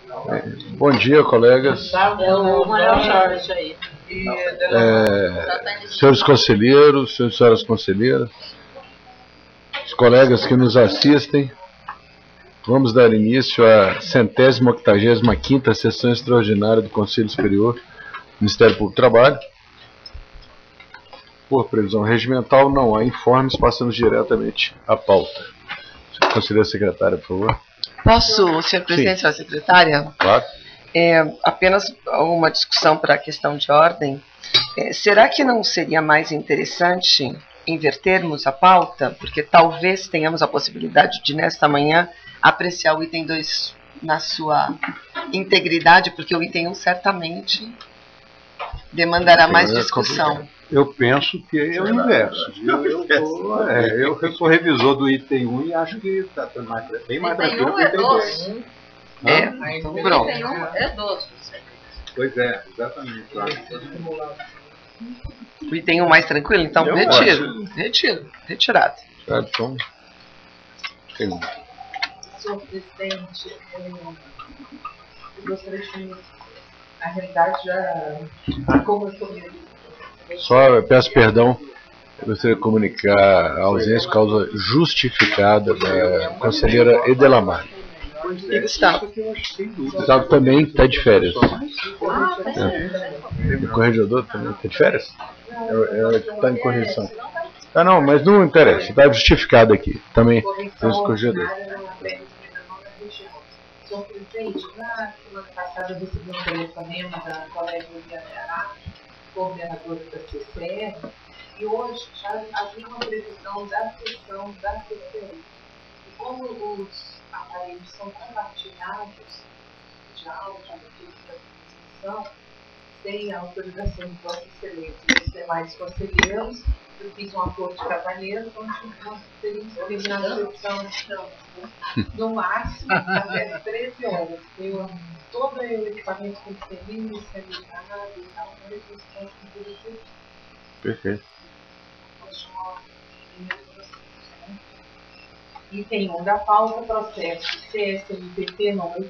Bom dia, colegas. Senhores conselheiros, senhoras conselheiras, os colegas que nos assistem, vamos dar início à 185ª sessão extraordinária do Conselho Superior do Ministério Público do Trabalho. Por previsão regimental, não há informes, passamos diretamente à pauta. Conselheira secretária, por favor. Posso, senhor presidente, senhora secretária? Claro. Apenas uma discussão para a questão de ordem. Será que não seria mais interessante invertermos a pauta? Porque talvez tenhamos a possibilidade de, nesta manhã, apreciar o item 2 na sua integridade, porque o item 1 certamente demandará mais discussão. Eu penso que é o inverso. Eu sou revisor do item 1 e acho que está bem mais tranquilo que o item 2. Então pronto. O item 1 é 12. Pois é, exatamente. O item 1 mais tranquilo? Então retirado. Então, tem um. Senhor presidente, eu gostaria de... Na realidade, como eu estou Só peço perdão, eu gostaria de comunicar a ausência de causa justificada da conselheira Edelamar. E Gustavo? Gustavo também está de férias. O corregedor também está de férias? Está em correção. Não, mas não interessa, está justificado aqui. Também tem os corregedores. Senhor presidente, na semana passada eu recebi um telefonema da colega Liliana Araque, coordenadora da CCR, e hoje já havia uma previsão da sessão da CCR. E como os aparelhos são compartilhados de áudio da transmissão, sem a autorização de Vossa Excelência e dos demais conselheiros, eu fiz um acordo de cavalheiro, onde nós teríamos terminado a sessão no máximo até as 13 horas. Todo o equipamento que teria, sanitado e tal, Perfeito. Item 1 da pauta, processo CSMPP número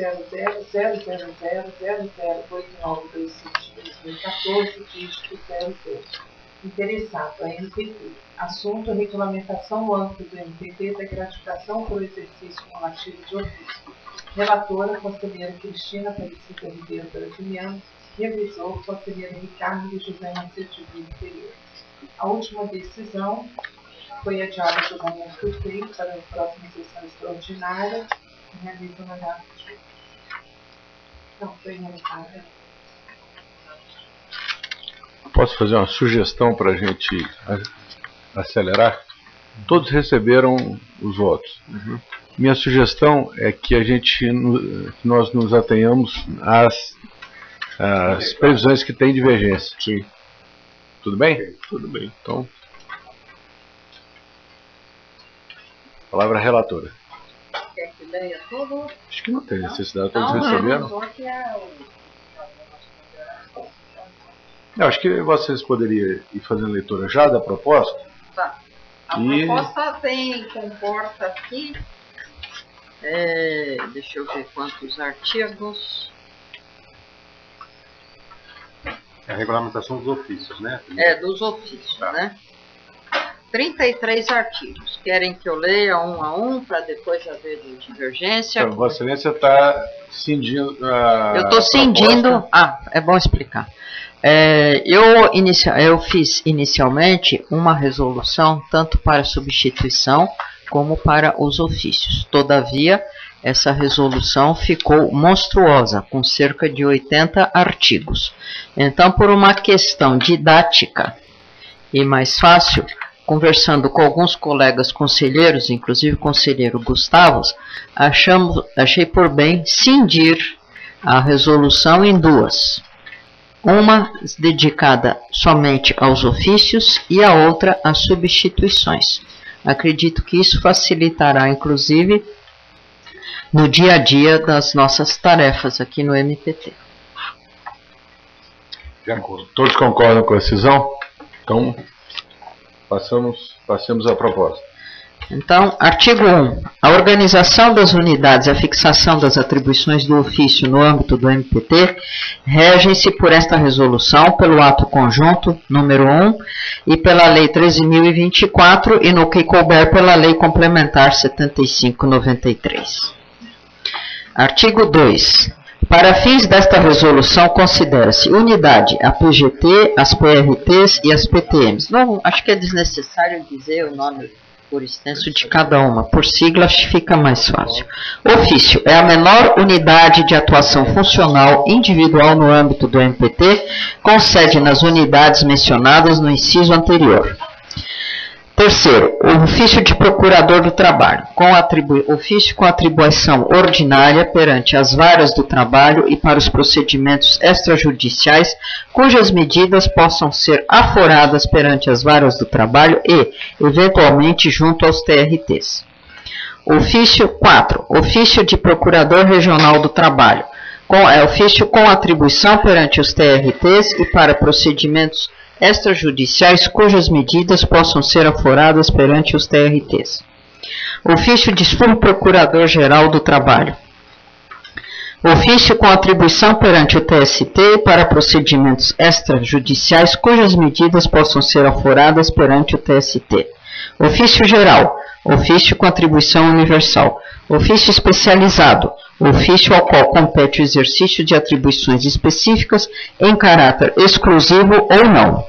20000008925/2014, dígito 00. Interessado, a MPT. Assunto: regulamentação ampla do MPT da gratificação por exercício cumulativo de ofício. Relatora, conselheira Cristina Aparecida Ribeiro Brasiliano. Revisor, conselheiro Ricardo José Macedo de Vila Pereira. A última decisão foi adiada o julgamento do feito para a próxima sessão extraordinária. Realiza uma data de... Não, foi realizada. Posso fazer uma sugestão para a gente acelerar? Todos receberam os votos. Minha sugestão é que nós nos atenhamos às previsões que têm divergência. Sim. Tudo bem? Tudo bem. Então, palavra relatora. Quer que leia tudo? Acho que não tem necessidade, todos receberam. Acho que vocês poderiam ir fazendo leitura já da proposta. Tá. A proposta comporta aqui, deixa eu ver quantos artigos. É a regulamentação dos ofícios, né? Dos ofícios, né? 33 artigos. Querem que eu leia um a um para depois haver divergência? Então, Vossa Excelência está cindindo eu estou cindindo. É bom explicar. Eu fiz inicialmente uma resolução tanto para substituição como para os ofícios. Todavia, essa resolução ficou monstruosa, com cerca de 80 artigos. Então, por uma questão didática e mais fácil, conversando com alguns colegas conselheiros, inclusive o conselheiro Gustavo, achei por bem cindir a resolução em duas. Uma dedicada somente aos ofícios e a outra às substituições. Acredito que isso facilitará, inclusive, no dia a dia das nossas tarefas aqui no MPT. De acordo. Todos concordam com a decisão? Então, passemos à proposta. Então, artigo 1. A organização das unidades e a fixação das atribuições do ofício no âmbito do MPT regem-se por esta resolução, pelo ato conjunto número 1 e pela Lei 13.024 e no que couber pela Lei Complementar 75/93. Artigo 2. Para fins desta resolução, considera-se unidade a PGT, as PRTs e as PTMs. Não, acho que é desnecessário dizer o nome por extenso de cada uma. Por siglas fica mais fácil. Ofício é a menor unidade de atuação funcional individual no âmbito do MPT, com sede nas unidades mencionadas no inciso anterior. Terceiro, o ofício de procurador do trabalho, ofício com atribuição ordinária perante as varas do trabalho e para os procedimentos extrajudiciais, cujas medidas possam ser aforadas perante as varas do trabalho e, eventualmente, junto aos TRTs. Ofício 4, ofício de procurador regional do trabalho, ofício com atribuição perante os TRTs e para procedimentos extrajudiciais cujas medidas possam ser aforadas perante os TRTs. Ofício de subprocurador-geral do trabalho. Ofício com atribuição perante o TST para procedimentos extrajudiciais cujas medidas possam ser aforadas perante o TST. Ofício geral. Ofício com atribuição universal. Ofício especializado. Ofício ao qual compete o exercício de atribuições específicas em caráter exclusivo ou não.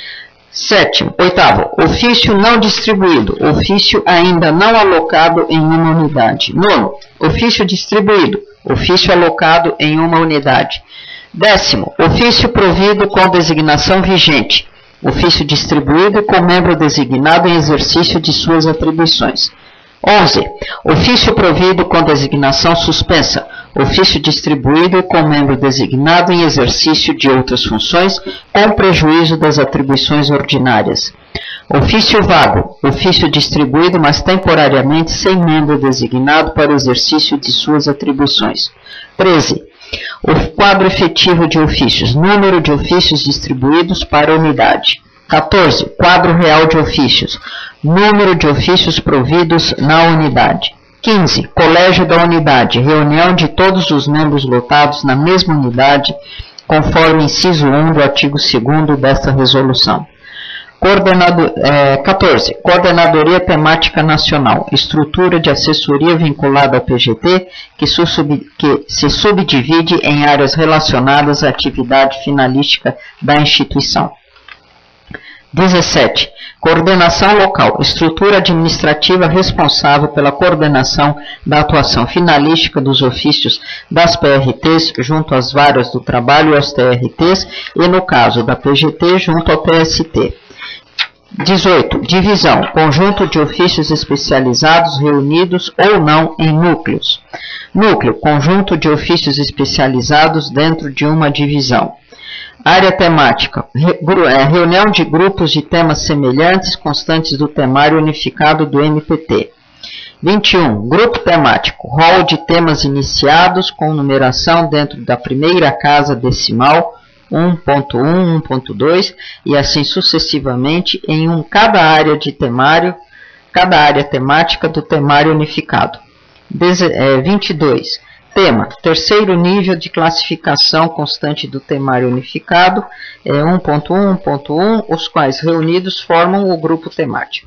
Oitavo, ofício não distribuído, ofício ainda não alocado em uma unidade. Nono, ofício distribuído, ofício alocado em uma unidade. 10º, ofício provido com designação vigente, ofício distribuído com membro designado em exercício de suas atribuições. 11. Ofício provido com designação suspensa, ofício distribuído com membro designado em exercício de outras funções, com prejuízo das atribuições ordinárias. Ofício vago, ofício distribuído, mas temporariamente sem membro designado para o exercício de suas atribuições. 13. O quadro efetivo de ofícios, número de ofícios distribuídos para unidade. 14. Quadro real de ofícios, número de ofícios providos na unidade. 15. Colégio da unidade, reunião de todos os membros lotados na mesma unidade, conforme inciso 1 do artigo 2º desta resolução. 14. Coordenadoria Temática Nacional, estrutura de assessoria vinculada ao PGT, que se subdivide em áreas relacionadas à atividade finalística da instituição. 17. Coordenação local, estrutura administrativa responsável pela coordenação da atuação finalística dos ofícios das PRTs junto às varas do trabalho e aos TRTs e, no caso da PGT, junto ao TST. 18. Divisão, conjunto de ofícios especializados reunidos ou não em núcleos. Núcleo, conjunto de ofícios especializados dentro de uma divisão. Área temática, reunião de grupos de temas semelhantes constantes do temário unificado do MPT. 21. Grupo temático, rol de temas iniciados com numeração dentro da primeira casa decimal, 1.1, 1.2 e assim sucessivamente em cada área temática do temário unificado. 22. Tema, terceiro nível de classificação constante do temário unificado, 1.1, 1.1, os quais reunidos formam o grupo temático.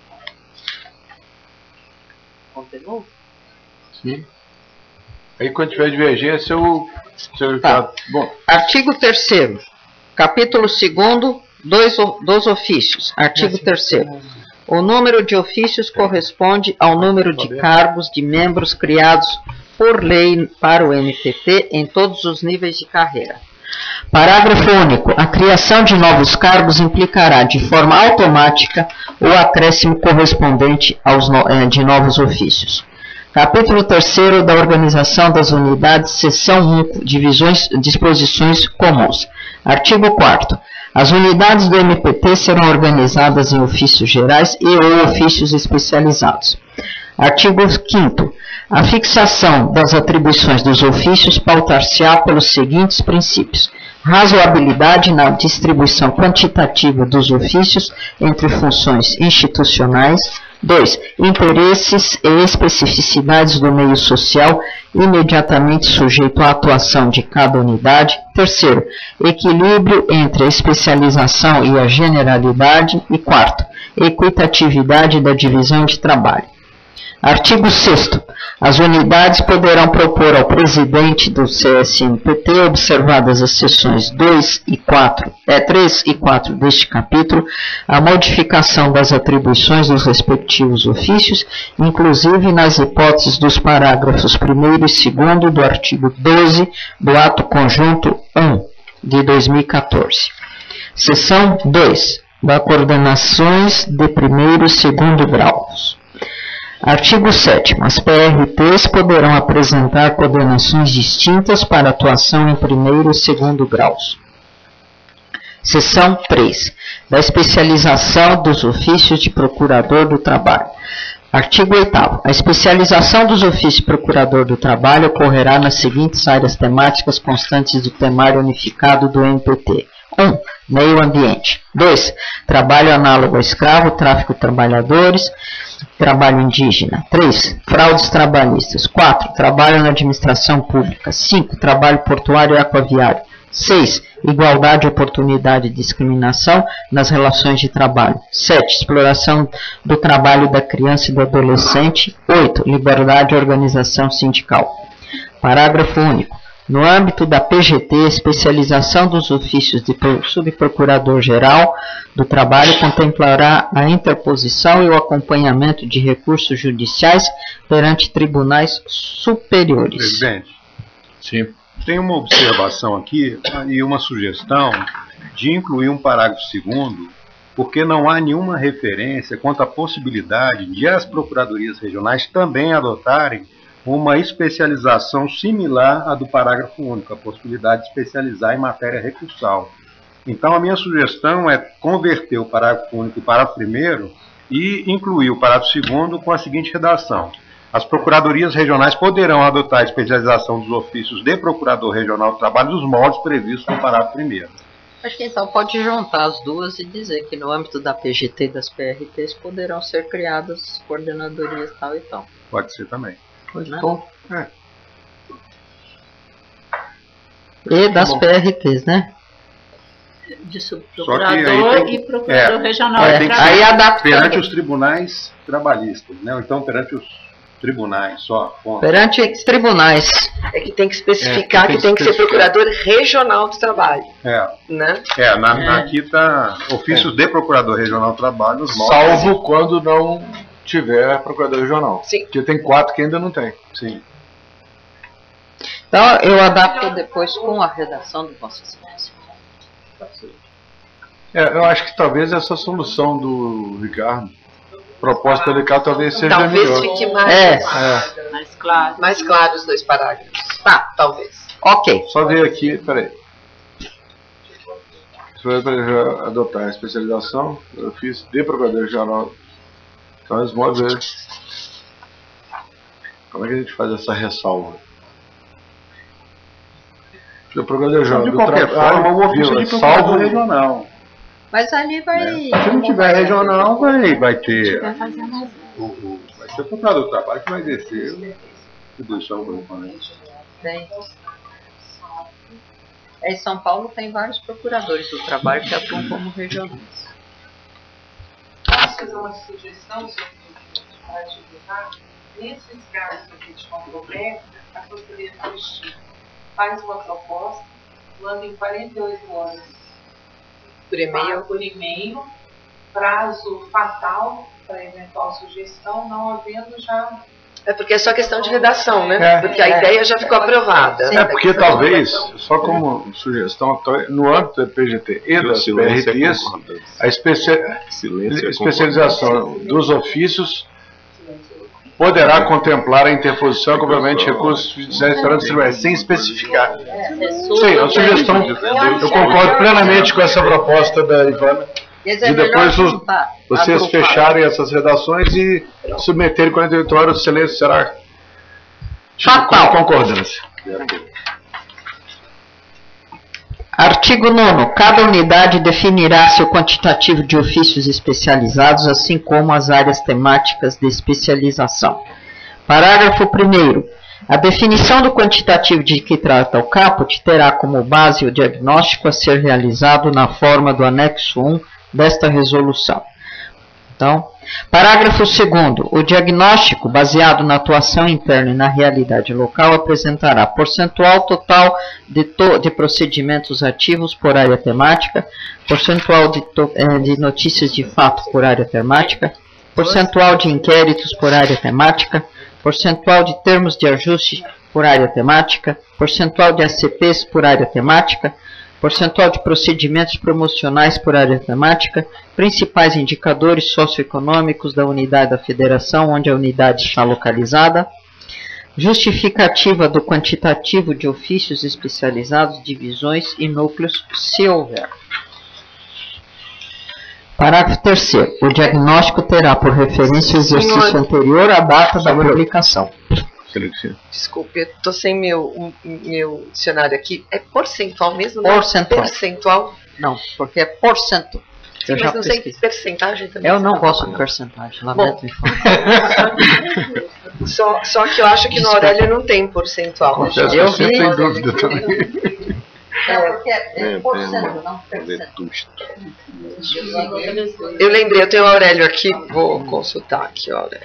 Continua? Sim. Aí quando tiver divergência, tá. Bom. Artigo 3º, capítulo 2º dos ofícios. Artigo 3º. O número de ofícios corresponde ao número de cargos de membros criados por lei para o MPT em todos os níveis de carreira. Parágrafo único. A criação de novos cargos implicará de forma automática o acréscimo correspondente de novos ofícios. Capítulo 3º da Organização das Unidades, seção 1, disposições comuns. Artigo 4º. As unidades do MPT serão organizadas em ofícios gerais e ou ofícios especializados. Artigo 5º. A fixação das atribuições dos ofícios pautar-se-á pelos seguintes princípios: razoabilidade na distribuição quantitativa dos ofícios entre funções institucionais, 2. Interesses e especificidades do meio social imediatamente sujeito à atuação de cada unidade. 3. Equilíbrio entre a especialização e a generalidade. E 4. Equitatividade da divisão de trabalho. Artigo 6º. As unidades poderão propor ao presidente do CSMPT, observadas as seções 3 e 4 deste capítulo, a modificação das atribuições dos respectivos ofícios, inclusive nas hipóteses dos parágrafos 1º e 2º do artigo 12 do Ato Conjunto 1 de 2014. Seção 2. Da coordenações de 1º e 2º graus. Artigo 7º. As PRTs poderão apresentar coordenações distintas para atuação em 1º e 2º graus. Seção 3. Da especialização dos ofícios de procurador do trabalho. Artigo 8º. A especialização dos ofícios de procurador do trabalho ocorrerá nas seguintes áreas temáticas constantes do temário unificado do MPT. 1. Meio ambiente. 2. Trabalho análogo ao escravo, tráfico de trabalhadores, trabalho indígena. 3. Fraudes trabalhistas. 4. Trabalho na administração pública. 5. Trabalho portuário e aquaviário. 6. Igualdade, oportunidade e discriminação nas relações de trabalho. 7. Exploração do trabalho da criança e do adolescente. 8. Liberdade e organização sindical. Parágrafo único. No âmbito da PGT, a especialização dos ofícios de subprocurador-geral do trabalho contemplará a interposição e o acompanhamento de recursos judiciais perante tribunais superiores. Presidente, Sim. tem uma observação aqui e uma sugestão de incluir um parágrafo 2º, porque não há nenhuma referência quanto à possibilidade de as procuradorias regionais também adotarem uma especialização similar à do parágrafo único, a possibilidade de especializar em matéria recursal. Então, a minha sugestão é converter o parágrafo único em parágrafo 1º e incluir o parágrafo 2º com a seguinte redação. As procuradorias regionais poderão adotar a especialização dos ofícios de procurador regional do trabalho dos moldes previstos no parágrafo 1º. Acho que então pode juntar as duas e dizer que no âmbito da PGT e das PRTs poderão ser criadas coordenadorias tal e tal. Pode ser também. Bom. E das PRTs, né? De subprocurador e procurador regional. Aí adapta perante os tribunais trabalhistas, né? Ou então perante os tribunais só. Perante os tribunais. É que tem que especificar que tem que ser procurador regional do trabalho. Né? Aqui está ofícios de procurador regional do trabalho. Salvo quando não tiver procurador regional. Sim. Porque tem 4 que ainda não tem. Sim. Então eu adapto depois com a redação do Vossa Excelência. Eu acho que talvez essa solução do Ricardo, proposta do Ricardo, talvez seja Talvez melhor. fique mais claro os dois parágrafos. Tá, talvez. Ok. Só ver aqui, peraí. Se for para adotar a especialização, eu fiz de procurador regional. Então, os modos. Como é que a gente faz essa ressalva? O procurador regional De qualquer forma, o ofício de procurador regional. Mas ali vai... Se não tiver regional, vai ter... Vai ser o procurador do trabalho que vai descer a atribuição do componente. Tem. Em São Paulo tem vários procuradores do trabalho que atuam como regionais. Posso fazer uma sugestão para utilizar? Nesses casos aqui de controvérsia, a Conselheira de Justiça faz uma proposta, manda em 48 horas por e-mail, prazo fatal para eventual sugestão, não havendo já... É porque é só questão de redação, né? Porque a ideia já ficou aprovada. Porque talvez, só como sugestão, no âmbito da PGT e das PRTs, a especialização dos ofícios poderá contemplar a interposição e complemento de recursos judiciais perante os tribunais, sem especificar. Sim, é uma sugestão. Eu concordo plenamente com essa proposta da Ivana. E depois vocês fecharem essas redações e submeterem 48 horas, o silêncio será fatal. Concordância. Artigo 9º. Cada unidade definirá seu quantitativo de ofícios especializados, assim como as áreas temáticas de especialização. Parágrafo 1º. A definição do quantitativo de que trata o caput terá como base o diagnóstico a ser realizado na forma do anexo 1 desta resolução. Então, parágrafo 2º. O diagnóstico, baseado na atuação interna e na realidade local, apresentará percentual total de procedimentos ativos por área temática, percentual de notícias de fato por área temática, percentual de inquéritos por área temática, percentual de termos de ajuste por área temática, percentual de ACPs por área temática, percentual de procedimentos promocionais por área temática, principais indicadores socioeconômicos da unidade da federação onde a unidade está localizada, justificativa do quantitativo de ofícios especializados, divisões e núcleos, se houver. Parágrafo 3º. O diagnóstico terá por referência o exercício anterior à data da publicação. Desculpe, eu estou sem meu dicionário aqui. É percentual mesmo? Percentual. Percentual? Não, porque é porcento. Sim, mas não sei percentagem também. Eu não gosto de percentagem. Lamento me falar. Só que eu acho que no Aurélio não tem percentual. Eu vi. Tem dúvida também. Porque é porcento, não percento. Eu lembrei, eu tenho o Aurélio aqui, vou consultar aqui o Aurélio.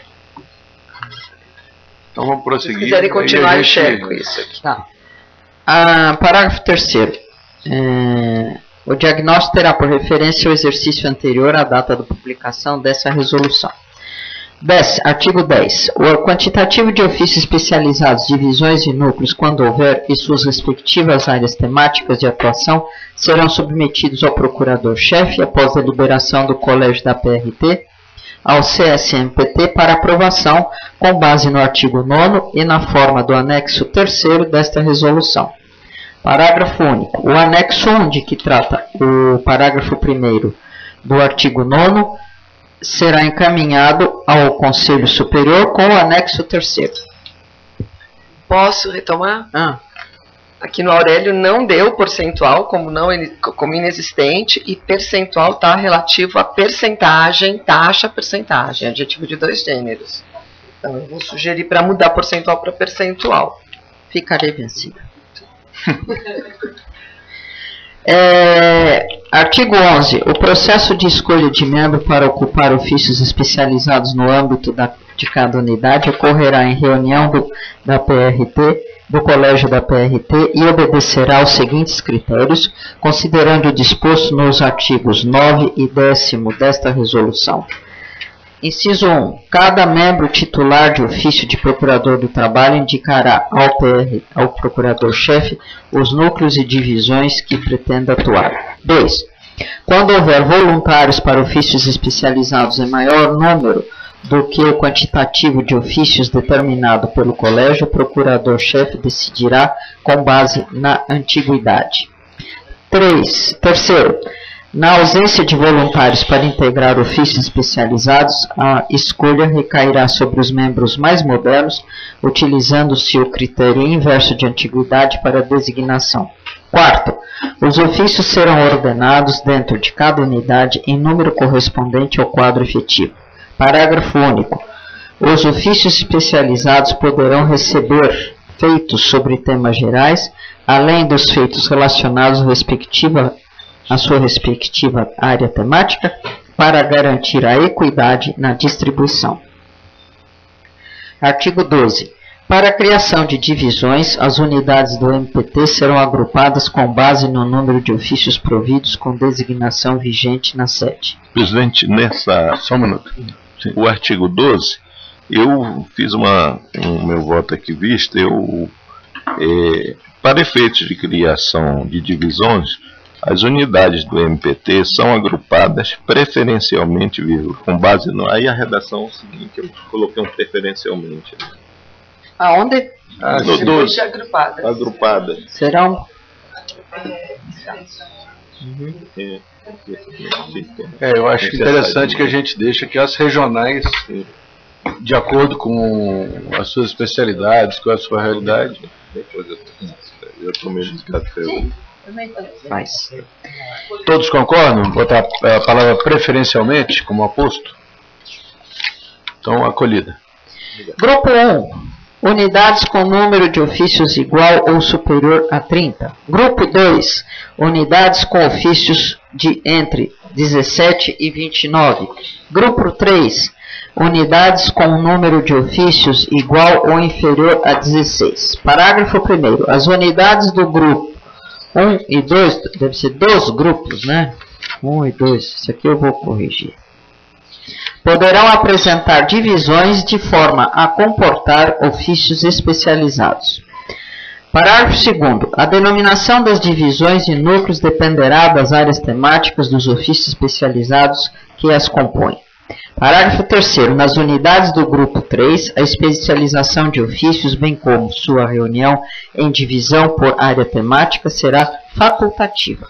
Então vamos prosseguir. Se quiserem continuar, eu checo isso aqui. Tá. Parágrafo 3º. O diagnóstico terá por referência o exercício anterior à data da publicação dessa resolução. 10. Artigo 10. O quantitativo de ofícios especializados, divisões e núcleos, quando houver, e suas respectivas áreas temáticas de atuação, serão submetidos ao procurador-chefe, após a deliberação do Colégio da PRT, ao CSMPT para aprovação, com base no artigo 9º e na forma do anexo 3º desta resolução. Parágrafo único. O anexo 1, de que trata o parágrafo 1º do artigo 9º, será encaminhado ao Conselho Superior com o anexo 3º. Posso retomar? Aqui no Aurélio não deu percentual como inexistente, e percentual está relativo a percentagem, taxa, percentagem, adjetivo de 2 gêneros. Então eu vou sugerir para mudar percentual para percentual. Ficarei vencida. Artigo 11. O processo de escolha de membro para ocupar ofícios especializados no âmbito de cada unidade ocorrerá em reunião da PRT, do Colégio da PRT, e obedecerá aos seguintes critérios, considerando o disposto nos artigos 9 e 10º desta resolução. Inciso 1. Cada membro titular de ofício de procurador do trabalho indicará ao procurador-chefe os núcleos e divisões que pretenda atuar. 2. Quando houver voluntários para ofícios especializados em maior número do que o quantitativo de ofícios determinado pelo colégio, o procurador-chefe decidirá com base na antiguidade. 3. Terceiro. Na ausência de voluntários para integrar ofícios especializados, a escolha recairá sobre os membros mais modernos, utilizando-se o critério inverso de antiguidade para a designação. 4. Os ofícios serão ordenados dentro de cada unidade em número correspondente ao quadro efetivo. Parágrafo único. Os ofícios especializados poderão receber feitos sobre temas gerais, além dos feitos relacionados à sua respectiva área temática, para garantir a equidade na distribuição. Artigo 12. Para a criação de divisões, as unidades do MPT serão agrupadas com base no número de ofícios providos com designação vigente na sede. Presidente, só um minuto. Sim. O artigo 12, eu fiz meu voto aqui visto, para efeitos de criação de divisões, as unidades do MPT são agrupadas preferencialmente, com base no... Aí a redação é o seguinte, eu coloquei preferencialmente. Aonde? No 12. Agrupadas. Serão? Eu acho interessante que a gente deixa que as regionais, de acordo com as suas especialidades, com a sua realidade. Eu estou meio descafé. Faz. Todos concordam? Botar a palavra preferencialmente como aposto? Então, acolhida. Grupo 1. Unidades com número de ofícios igual ou superior a 30. Grupo 2. Unidades com ofícios de entre 17 e 29. Grupo 3. Unidades com número de ofícios igual ou inferior a 16. Parágrafo 1º. As unidades do grupo 1 e 2, deve ser 2 grupos, né? 1 e 2, isso aqui eu vou corrigir. Poderão apresentar divisões de forma a comportar ofícios especializados. Parágrafo 2º. A denominação das divisões e núcleos dependerá das áreas temáticas dos ofícios especializados que as compõem. Parágrafo 3º. Nas unidades do grupo 3, a especialização de ofícios, bem como sua reunião em divisão por área temática, será facultativa.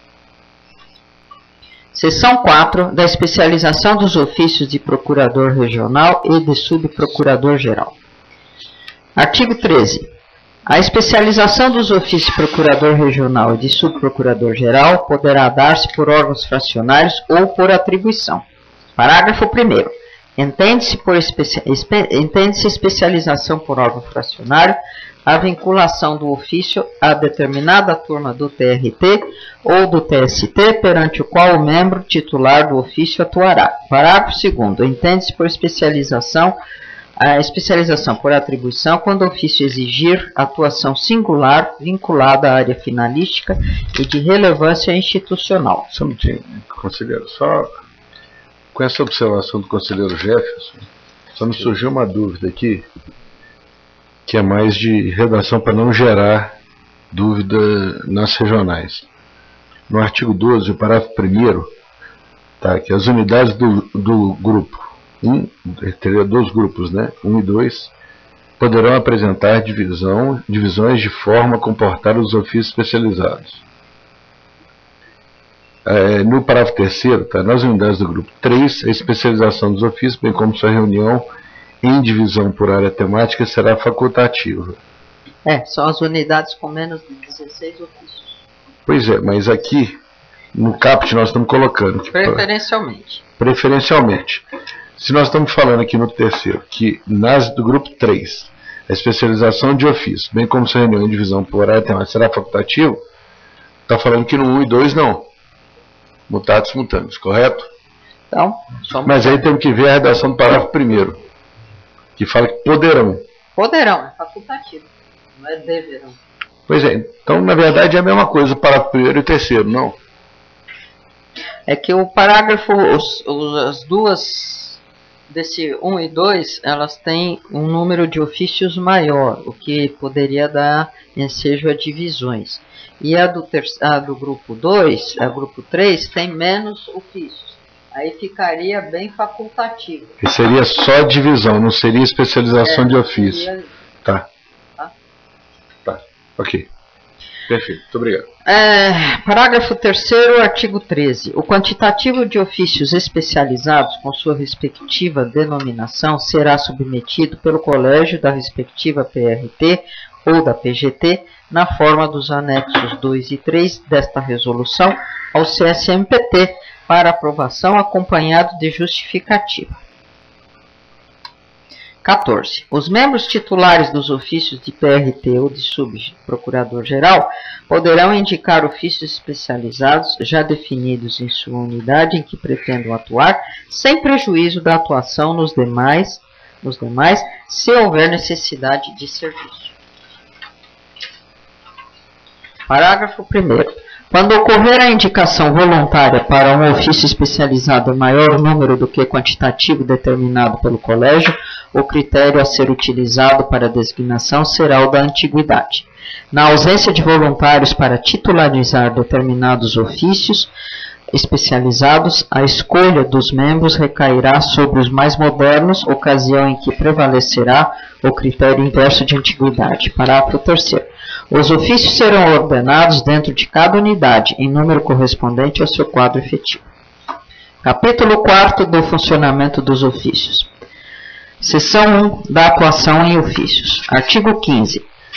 Seção 4. Da especialização dos ofícios de procurador regional e de subprocurador-geral. Artigo 13. A especialização dos ofícios de procurador regional e de subprocurador-geral poderá dar-se por órgãos fracionários ou por atribuição. Parágrafo 1º. Entende-se especialização por órgão fracionário a vinculação do ofício a determinada turma do TRT ou do TST perante o qual o membro titular do ofício atuará. Parágrafo 2º. Entende-se por especialização a especialização por atribuição quando o ofício exigir atuação singular vinculada à área finalística e de relevância institucional. Só um minutinho, conselheiro. Só com essa observação do conselheiro Jefferson, só me surgiu uma dúvida aqui, que é mais de redação para não gerar dúvida nas regionais. No artigo 12, o parágrafo 1º, tá, que as unidades do grupo, teria 2 grupos, né, 1 e 2, poderão apresentar divisões de forma a comportar os ofícios especializados. No parágrafo 3º, tá, nas unidades do grupo 3, a especialização dos ofícios, bem como sua reunião em divisão por área temática, será facultativa. São as unidades com menos de 16 ofícios. Pois é, mas aqui, no caput, nós estamos colocando... Preferencialmente. Preferencialmente. Se nós estamos falando aqui no 3º, que nas do grupo 3, a especialização de ofício, bem como sua reunião em divisão por área temática, será facultativo, está falando que no 1 e 2 não. Mutatis mutandis, correto? Então, mas aí temos que ver a redação do parágrafo 1º, que fala que poderão. Poderão, é facultativo, não é deverão. Pois é, então na verdade é a mesma coisa o parágrafo 1º e o 3º, não? É que o parágrafo, as duas, desse 1 e 2, elas têm um número de ofícios maior, o que poderia dar ensejo a divisões. E a do grupo 2, a grupo 3, tem menos ofícios. Aí ficaria bem facultativo. E seria só divisão, não seria especialização de ofício. Seria... Tá. Ok. Perfeito. Muito obrigado. Parágrafo 3º, artigo 13. O quantitativo de ofícios especializados com sua respectiva denominação será submetido pelo colégio da respectiva PRT ou da PGT na forma dos anexos 2 e 3 desta resolução ao CSMPT para aprovação acompanhado de justificativa. 14. Os membros titulares dos ofícios de PRT ou de subprocurador-geral poderão indicar ofícios especializados já definidos em sua unidade em que pretendam atuar, sem prejuízo da atuação nos demais, se houver necessidade de serviço. Parágrafo 1º. Quando ocorrer a indicação voluntária para um ofício especializado em maior número do que quantitativo determinado pelo colégio, o critério a ser utilizado para a designação será o da antiguidade. Na ausência de voluntários para titularizar determinados ofícios especializados, a escolha dos membros recairá sobre os mais modernos, ocasião em que prevalecerá o critério inverso de antiguidade. Parágrafo 3º. Os ofícios serão ordenados dentro de cada unidade, em número correspondente ao seu quadro efetivo. Capítulo 4 do funcionamento dos ofícios. Seção 1 da atuação em ofícios. Artigo 15.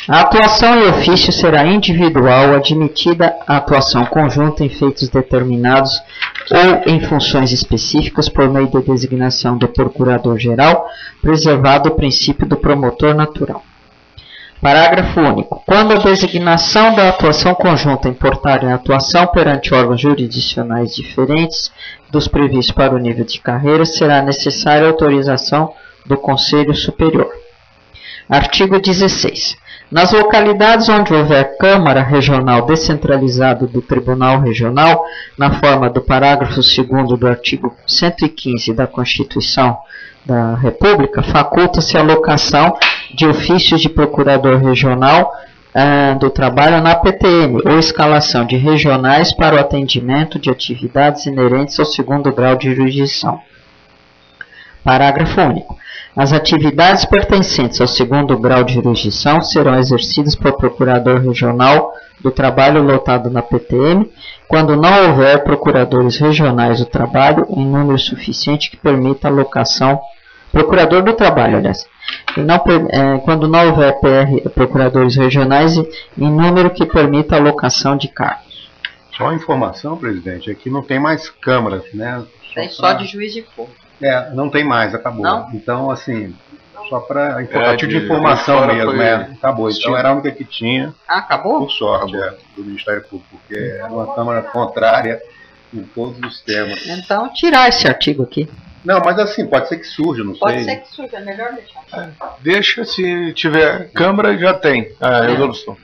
A atuação em ofício será individual, admitida a atuação conjunta em feitos determinados ou em funções específicas por meio da designação do Procurador-Geral, preservado o princípio do promotor natural. Parágrafo único. Quando a designação da atuação conjunta importar em atuação perante órgãos jurisdicionais diferentes dos previstos para o nível de carreira, será necessária a autorização do Conselho Superior. Artigo 16. Nas localidades onde houver Câmara Regional descentralizada do Tribunal Regional, na forma do parágrafo 2º do artigo 115 da Constituição da República, faculta-se a alocação de ofícios de Procurador Regional do Trabalho na PTM, ou escalação de regionais para o atendimento de atividades inerentes ao 2º grau de jurisdição. Parágrafo único. As atividades pertencentes ao 2º grau de jurisdição serão exercidas por Procurador Regional do Trabalho lotado na PTM, quando não houver Procuradores Regionais do Trabalho em número suficiente que permita a alocação. Procurador do Trabalho, aliás. Quando não houver Procuradores Regionais em número que permita a alocação de cargos. Só a informação, presidente, é que não tem mais câmaras, né? Tem só de juiz de foro. Não tem mais, acabou. Não? Então, assim, só para informativo de informação mesmo, acabou. Então era a única que tinha. Ah, acabou? Por sorte, do Ministério Público, porque era uma Câmara contrária em todos os temas. Então, tirar esse artigo aqui. Não, mas assim, pode ser que surja, não sei. Pode ser que surja, é melhor deixar. Deixa, se tiver Câmara, já tem a resolução.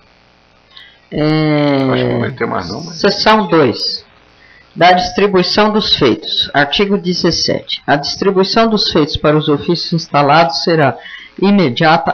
Acho que não vai ter mais não. Mas... Seção 2. Da distribuição dos feitos. Artigo 17. A distribuição dos feitos para os ofícios instalados será imediata,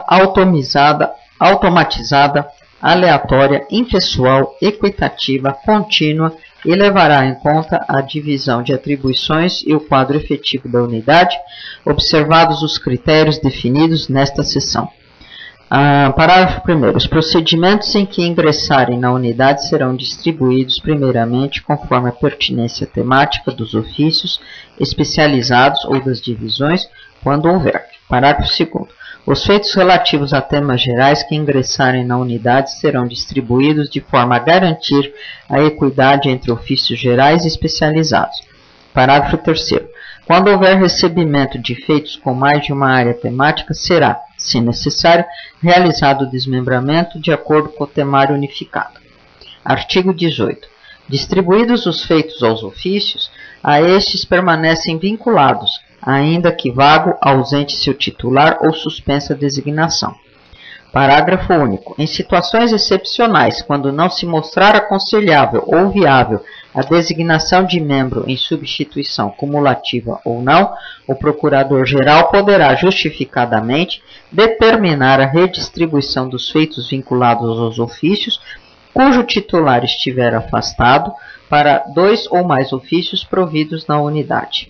automatizada, aleatória, impessoal, equitativa, contínua e levará em conta a divisão de atribuições e o quadro efetivo da unidade, observados os critérios definidos nesta seção. Parágrafo 1º. Os procedimentos em que ingressarem na unidade serão distribuídos primeiramente conforme a pertinência temática dos ofícios especializados ou das divisões, quando houver. Parágrafo 2º. Os feitos relativos a temas gerais que ingressarem na unidade serão distribuídos de forma a garantir a equidade entre ofícios gerais e especializados. Parágrafo 3º. Quando houver recebimento de feitos com mais de uma área temática, será, se necessário, realizado o desmembramento de acordo com o temário unificado. Artigo 18. Distribuídos os feitos aos ofícios, a estes permanecem vinculados, ainda que vago, ausente seu titular ou suspensa a designação. Parágrafo único. Em situações excepcionais, quando não se mostrar aconselhável ou viável a designação de membro em substituição cumulativa ou não, o Procurador-Geral poderá justificadamente determinar a redistribuição dos feitos vinculados aos ofícios, cujo titular estiver afastado, para 2 ou mais ofícios providos na unidade.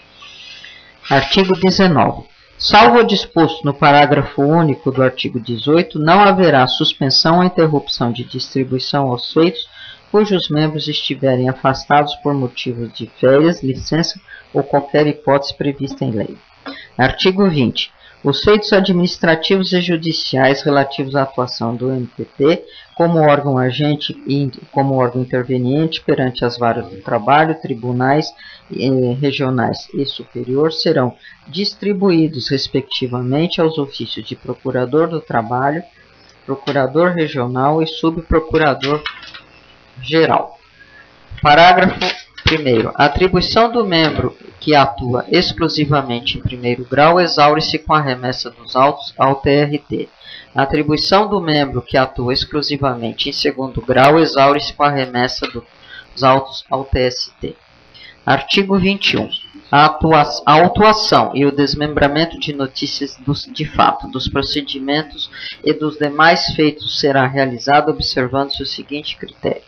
Artigo 19. Salvo o disposto no parágrafo único do artigo 18, não haverá suspensão ou interrupção de distribuição aos feitos cujos membros estiverem afastados por motivos de férias, licença ou qualquer hipótese prevista em lei. Artigo 20. Os feitos administrativos e judiciais relativos à atuação do MPT como órgão agente e como órgão interveniente perante as varas do trabalho, tribunais regionais e superior serão distribuídos respectivamente aos ofícios de Procurador do Trabalho, Procurador Regional e Subprocurador-Geral. Parágrafo 1º. A atribuição do membro que atua exclusivamente em primeiro grau exaure-se com a remessa dos autos ao TRT. A atribuição do membro que atua exclusivamente em segundo grau exaure-se com a remessa dos autos ao TST. Artigo 21. A autuação e o desmembramento de notícias de fato, dos procedimentos e dos demais feitos será realizado observando-se o seguinte critério.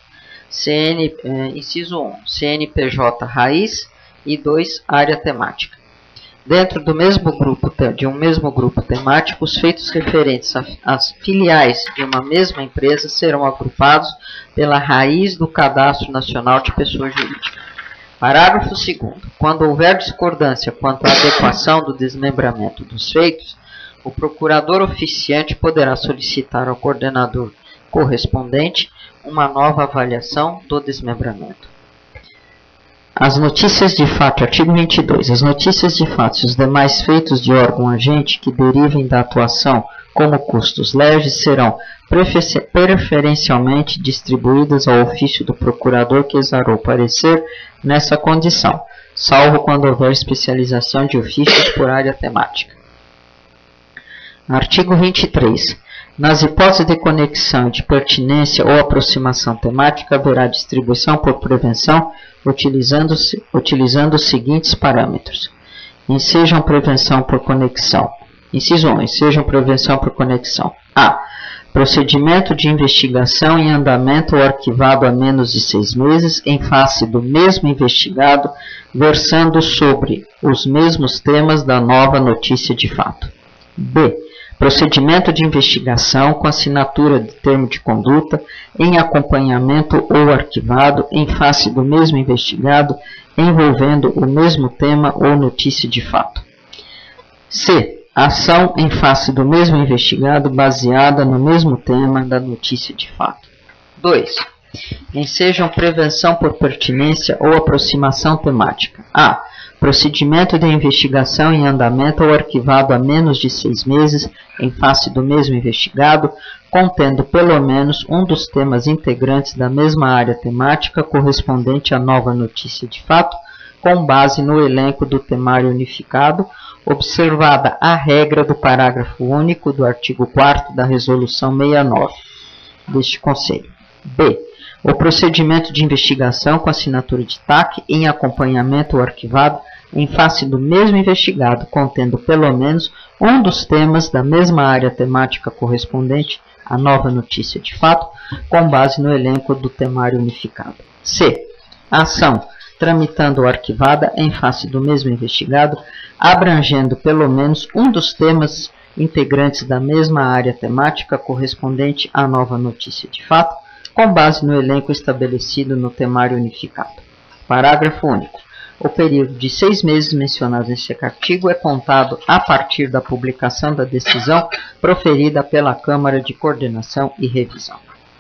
Inciso 1. CNPJ raiz e 2. Área temática. Dentro do mesmo grupo, de um mesmo grupo temático, os feitos referentes às filiais de uma mesma empresa serão agrupados pela raiz do Cadastro Nacional de Pessoa Jurídica. Parágrafo 2º. Quando houver discordância quanto à adequação do desmembramento dos feitos, O procurador oficiante poderá solicitar ao coordenador correspondente uma nova avaliação do desmembramento. As notícias de fato, artigo 22. As notícias de fato e os demais feitos de órgão agente que derivem da atuação como custos leves serão preferencialmente distribuídas ao ofício do procurador que exarou parecer nessa condição, salvo quando houver especialização de ofícios por área temática. Artigo 23. Nas hipóteses de conexão, de pertinência ou aproximação temática, haverá distribuição por prevenção utilizando os seguintes parâmetros. Ensejam prevenção por conexão. Inciso 1. Ensejam prevenção por conexão. A. Procedimento de investigação em andamento ou arquivado há menos de 6 meses em face do mesmo investigado, versando sobre os mesmos temas da nova notícia de fato. B. Procedimento de investigação com assinatura de termo de conduta em acompanhamento ou arquivado em face do mesmo investigado envolvendo o mesmo tema ou notícia de fato. C. Ação em face do mesmo investigado baseada no mesmo tema da notícia de fato. 2. Ensejam prevenção por pertinência ou aproximação temática. A. Procedimento de investigação em andamento ou arquivado há menos de 6 meses em face do mesmo investigado, contendo pelo menos um dos temas integrantes da mesma área temática correspondente à nova notícia de fato, com base no elenco do temário unificado, observada a regra do parágrafo único do artigo 4º da Resolução 69 deste Conselho. B. O procedimento de investigação com assinatura de TAC em acompanhamento ou arquivado em face do mesmo investigado, contendo pelo menos um dos temas da mesma área temática correspondente à nova notícia de fato, com base no elenco do temário unificado. C. Ação tramitando ou arquivada em face do mesmo investigado, abrangendo pelo menos um dos temas integrantes da mesma área temática correspondente à nova notícia de fato, com base no elenco estabelecido no temário unificado. Parágrafo único. O período de 6 meses mencionado neste artigo é contado a partir da publicação da decisão proferida pela Câmara de Coordenação e Revisão.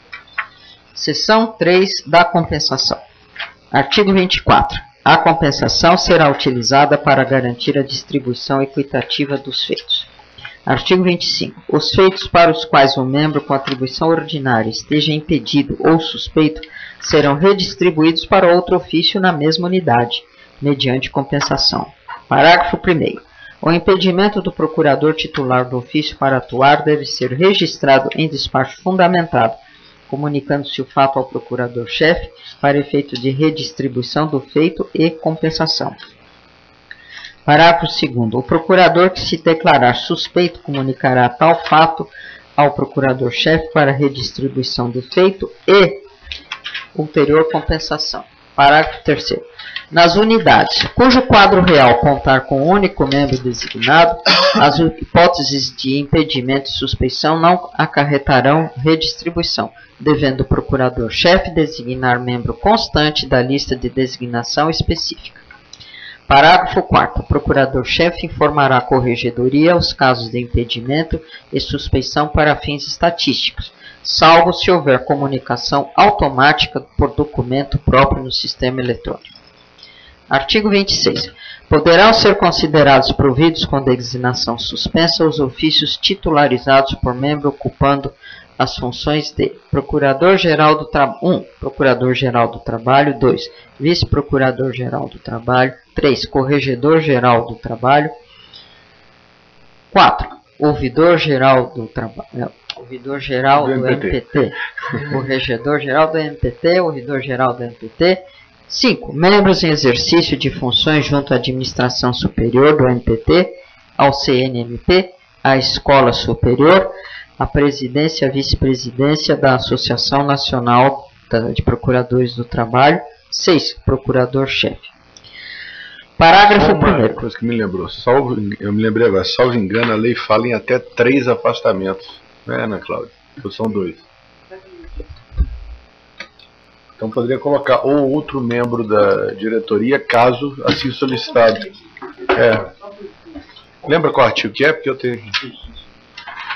Seção 3 da compensação. Artigo 24. A compensação será utilizada para garantir a distribuição equitativa dos feitos. Artigo 25. Os feitos para os quais um membro com atribuição ordinária esteja impedido ou suspeito serão redistribuídos para outro ofício na mesma unidade, mediante compensação. Parágrafo 1º. O impedimento do procurador titular do ofício para atuar deve ser registrado em despacho fundamentado, comunicando-se o fato ao procurador-chefe para efeito de redistribuição do feito e compensação. Parágrafo 2º. O procurador que se declarar suspeito comunicará tal fato ao procurador-chefe para redistribuição do feito e ulterior compensação. Parágrafo 3º. Nas unidades cujo quadro real contar com um único membro designado, as hipóteses de impedimento e suspeição não acarretarão redistribuição, devendo o procurador-chefe designar membro constante da lista de designação específica. Parágrafo 4º. O procurador-chefe informará a corregedoria os casos de impedimento e suspeição para fins estatísticos, salvo se houver comunicação automática por documento próprio no sistema eletrônico. Artigo 26. Poderão ser considerados providos com designação suspensa os ofícios titularizados por membro ocupando as funções de Procurador-Geral do Trabalho 1. Procurador-Geral do Trabalho 2. Vice-Procurador-Geral do Trabalho 3. Corregedor-Geral do Trabalho 4. Ouvidor-Geral do Trabalho Ouvidor-Geral do MPT Corregedor-Geral do MPT Ouvidor-Geral do MPT 5. Membros em exercício de funções junto à Administração Superior do MPT, ao CNMP, à Escola Superior, à Presidência e à Vice-Presidência da Associação Nacional de Procuradores do Trabalho. 6. Procurador-chefe. Parágrafo 1º. Coisa que me lembrou, eu me lembrei agora, salvo engano, a lei fala em até 3 afastamentos. Não é, Ana Cláudia? Ou são 2? Então poderia colocar ou outro membro da diretoria, caso assim solicitado. Lembra qual artigo que é? Porque eu tenho...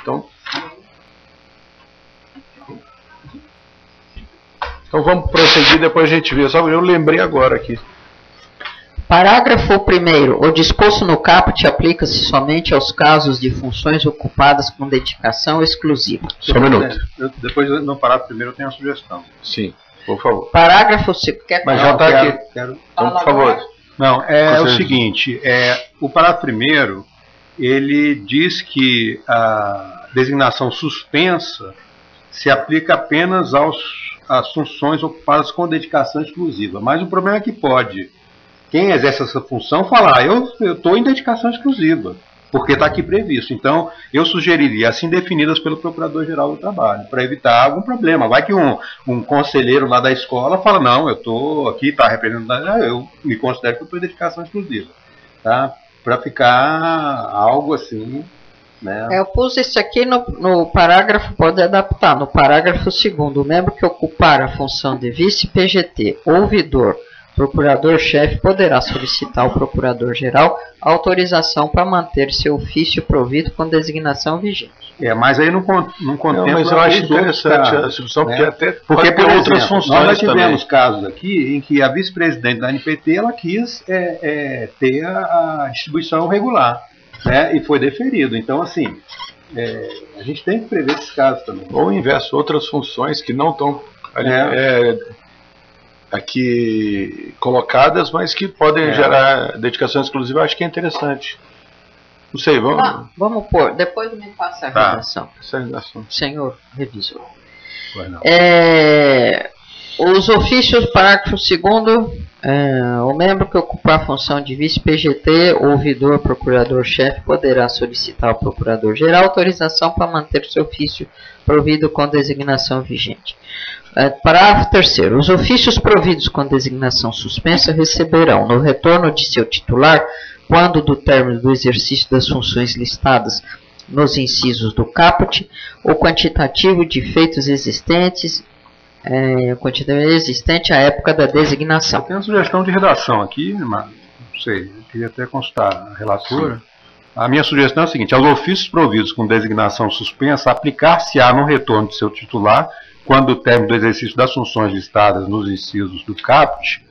Então vamos prosseguir, depois a gente vê. Só eu lembrei agora aqui. Parágrafo 1º. O disposto no caput aplica-se somente aos casos de funções ocupadas com dedicação exclusiva. Só um minuto. Depois, no parágrafo primeiro, eu tenho uma sugestão. Sim, por favor. Parágrafo 2º. Mas já está aqui. Então, por favor. Não, é o seguinte, o parágrafo primeiro, ele diz que a designação suspensa se aplica apenas às funções ocupadas com dedicação exclusiva. Mas o problema é que quem exerce essa função falar, eu estou em dedicação exclusiva, porque está aqui previsto. Então, eu sugeriria assim definidas pelo Procurador-Geral do Trabalho, para evitar algum problema. Vai que um conselheiro lá da escola fala, não, eu estou aqui, está representando, eu me considero que eu estou em dedicação exclusiva. Tá? Para ficar algo assim, né? Eu pus isso aqui no parágrafo, pode adaptar, no parágrafo 2º. O membro que ocupar a função de vice-PGT, ouvidor, procurador-chefe poderá solicitar ao procurador-geral autorização para manter seu ofício provido com designação vigente. Mas aí não contempla. Mas eu acho interessante a substituição, porque tem outras funções nós já tivemos também. Casos aqui em que a vice-presidente da NPT ela quis ter a distribuição regular, né, e foi deferido. Então, assim, a gente tem que prever esses casos também. Ou o inverso, outras funções que não estão aqui colocadas, mas que podem gerar dedicação exclusiva. Acho que é interessante. Não sei, vamos pôr, depois me passa a redação. Essa redação. Senhor revisor. Os ofícios, parágrafo 2º, o membro que ocupar a função de vice-PGT, ouvidor, procurador-chefe, poderá solicitar ao procurador-geral autorização para manter seu ofício provido com designação vigente. Parágrafo 3º. Os ofícios providos com designação suspensa receberão, no retorno de seu titular, quando do término do exercício das funções listadas nos incisos do caput, o quantitativo de feitos existentes, existente à época da designação. Eu tenho uma sugestão de redação aqui, mas não sei, eu queria até consultar a relatora. Sim. A minha sugestão é a seguinte: aos ofícios providos com designação suspensa, aplicar-se-á no retorno de seu titular, quando do término do exercício das funções listadas nos incisos do caput,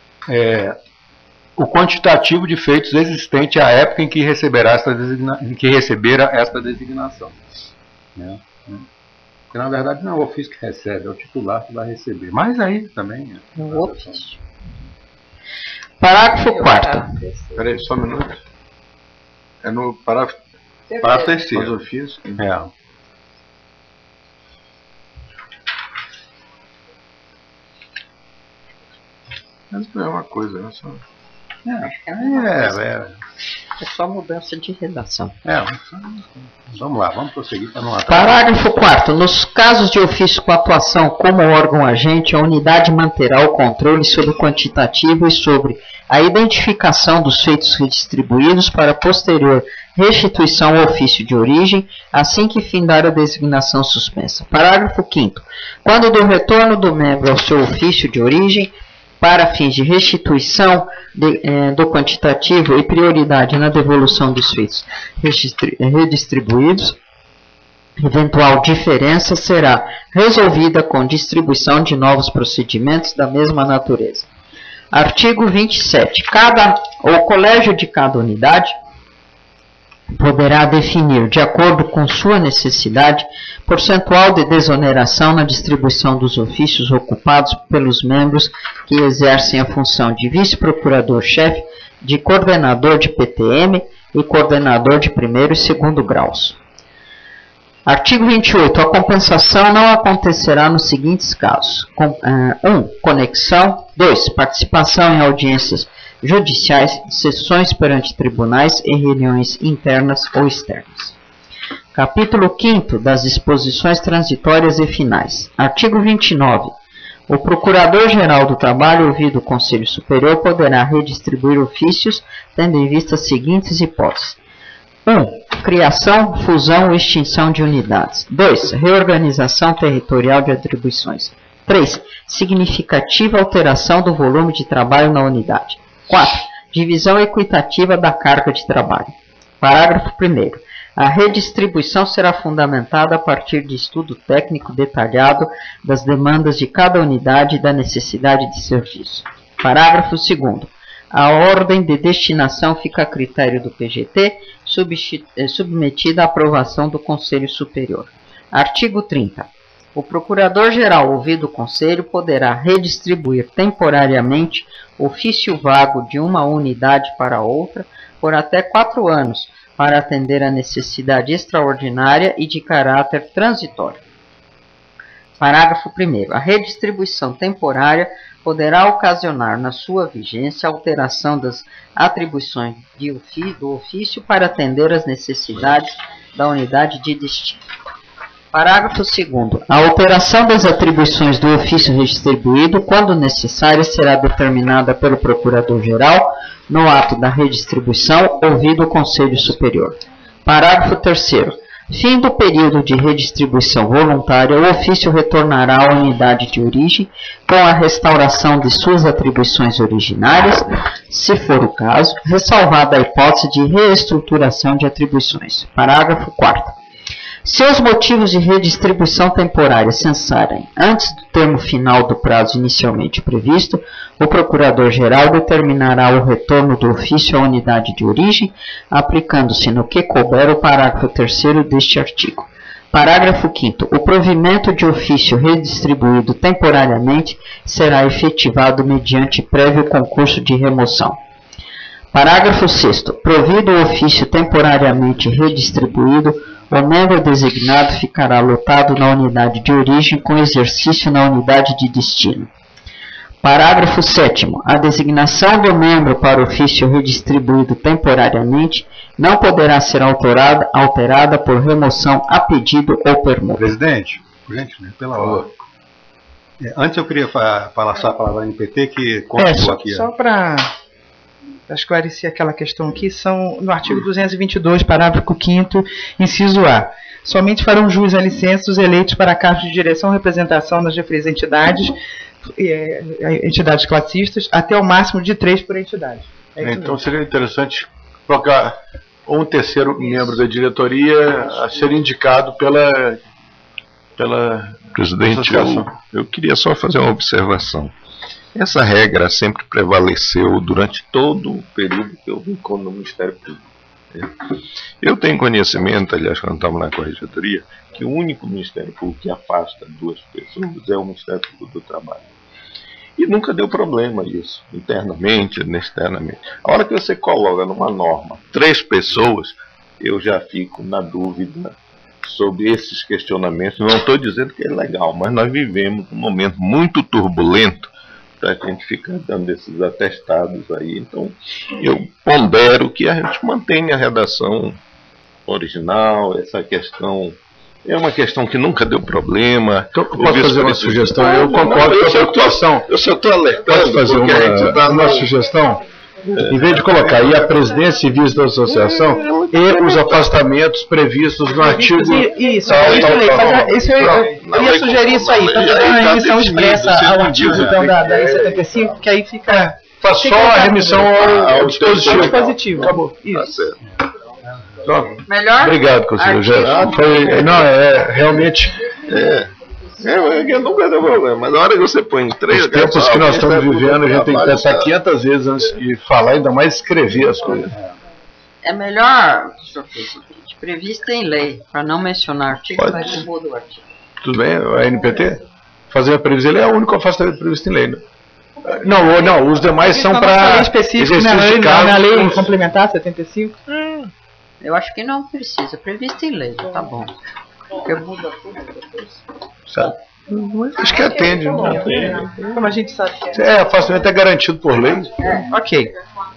o quantitativo de feitos existente à época em que recebera esta designação. Né? Porque, na verdade, não é o ofício que recebe, é o titular que vai receber. Mas aí também é o ofício. Parágrafo 4º. Espera aí, só um minuto. É no parágrafo 3º. Os ofícios. Mas não é uma coisa, né? É só mudança de redação. Vamos lá, vamos prosseguir para não atrasar. Parágrafo 4º. Nos casos de ofício com atuação como órgão agente, a unidade manterá o controle sobre o quantitativo e sobre a identificação dos feitos redistribuídos para posterior restituição ao ofício de origem, assim que findar a designação suspensa. Parágrafo 5º. Quando do retorno do membro ao seu ofício de origem, para fins de restituição do quantitativo e prioridade na devolução dos feitos redistribuídos, eventual diferença será resolvida com distribuição de novos procedimentos da mesma natureza. Artigo 27. O colégio de cada unidade poderá definir, de acordo com sua necessidade, percentual de desoneração na distribuição dos ofícios ocupados pelos membros que exercem a função de vice-procurador-chefe, de coordenador de PTM e coordenador de primeiro e segundo graus. Artigo 28. A compensação não acontecerá nos seguintes casos. 1. Conexão. 2. Participação em audiências judiciais, sessões perante tribunais e reuniões internas ou externas. Capítulo 5º das disposições transitórias e finais. Artigo 29. O Procurador-Geral do Trabalho, ouvido o Conselho Superior, poderá redistribuir ofícios, tendo em vista as seguintes hipóteses. 1. Criação, fusão ou extinção de unidades. 2. Reorganização territorial de atribuições. 3. Significativa alteração do volume de trabalho na unidade. 4. Divisão equitativa da carga de trabalho. Parágrafo 1º. A redistribuição será fundamentada a partir de estudo técnico detalhado das demandas de cada unidade e da necessidade de serviço. Parágrafo 2º. A ordem de destinação fica a critério do PGT, submetida à aprovação do Conselho Superior. Artigo 30. O Procurador-Geral, ouvido o Conselho, poderá redistribuir temporariamente ofício vago de uma unidade para outra por até 4 anos, para atender a necessidade extraordinária e de caráter transitório. Parágrafo 1º. A redistribuição temporária poderá ocasionar, na sua vigência, alteração das atribuições do ofício para atender às necessidades da unidade de destino. Parágrafo 2º. A alteração das atribuições do ofício redistribuído, quando necessária, será determinada pelo Procurador-Geral no ato da redistribuição, ouvido o Conselho Superior. Parágrafo 3º. Fim do período de redistribuição voluntária, o ofício retornará à unidade de origem com a restauração de suas atribuições originárias, se for o caso, ressalvada a hipótese de reestruturação de atribuições. Parágrafo 4º. Se os motivos de redistribuição temporária cessarem antes do termo final do prazo inicialmente previsto, o Procurador-Geral determinará o retorno do ofício à unidade de origem, aplicando-se no que couber o parágrafo 3º deste artigo. Parágrafo 5º. O provimento de ofício redistribuído temporariamente será efetivado mediante prévio concurso de remoção. Parágrafo 6º. Provido o ofício temporariamente redistribuído, o membro designado ficará lotado na unidade de origem com exercício na unidade de destino. Parágrafo 7º. A designação do membro para ofício redistribuído temporariamente não poderá ser alterada por remoção a pedido ou permuta. Presidente, por gentileza, pela hora. Antes eu queria passar a palavra ao NPT que contou aqui. Só para esclarecer aquela questão aqui, são no artigo 222, parágrafo 5º, inciso A. Somente farão jus a licença os eleitos para cargos de direção e representação nas referidas entidades classistas, até o máximo de 3 por entidade. Então seria interessante colocar um terceiro membro da diretoria a ser indicado pela Presidente, eu queria só fazer uma observação. Essa regra sempre prevaleceu durante todo o período que eu vincolo no Ministério Público. Eu tenho conhecimento, aliás, quando estamos na corregedoria, que o único Ministério Público que afasta 2 pessoas é o Ministério Público do Trabalho. E nunca deu problema isso, internamente, externamente. A hora que você coloca numa norma 3 pessoas, eu já fico na dúvida sobre esses questionamentos. Não estou dizendo que é legal, mas nós vivemos um momento muito turbulento para a gente ficar dando esses atestados aí. Então, eu pondero que a gente mantenha a redação original. Essa questão é uma questão que nunca deu problema. Então, eu posso fazer uma sugestão? Eu concordo com a preocupação. Eu só estou alertando. Posso fazer uma sugestão? Em vez de colocar aí a presidência civil da associação e os afastamentos previstos no artigo... Isso, eu ia sugerir isso aí, para fazer uma remissão expressa ao artigo então, da Lei 75, que aí fica... Faz só a remissão ao dispositivo. Acabou. Isso. Melhor? Obrigado, conselheiro. Realmente... não vai dar problema, mas na hora que você põe em 3... Os tempos que nós estamos vivendo, a gente tem que pensar 500 vezes antes de falar, ainda mais escrever as coisas. É melhor, senhor presidente, previsto em lei, para não mencionar artigo, mas o do artigo. Tudo bem, a NPT? Fazer a previsão ele é o único afastamento previsto em lei, né? Não, os demais são para exercício na lei complementar 75? Eu acho que não precisa, previsto em lei, tá bom. Porque muda tudo depois. Sabe? Acho que atende. Como a gente sabe. Afastamento é garantido por lei. Ok.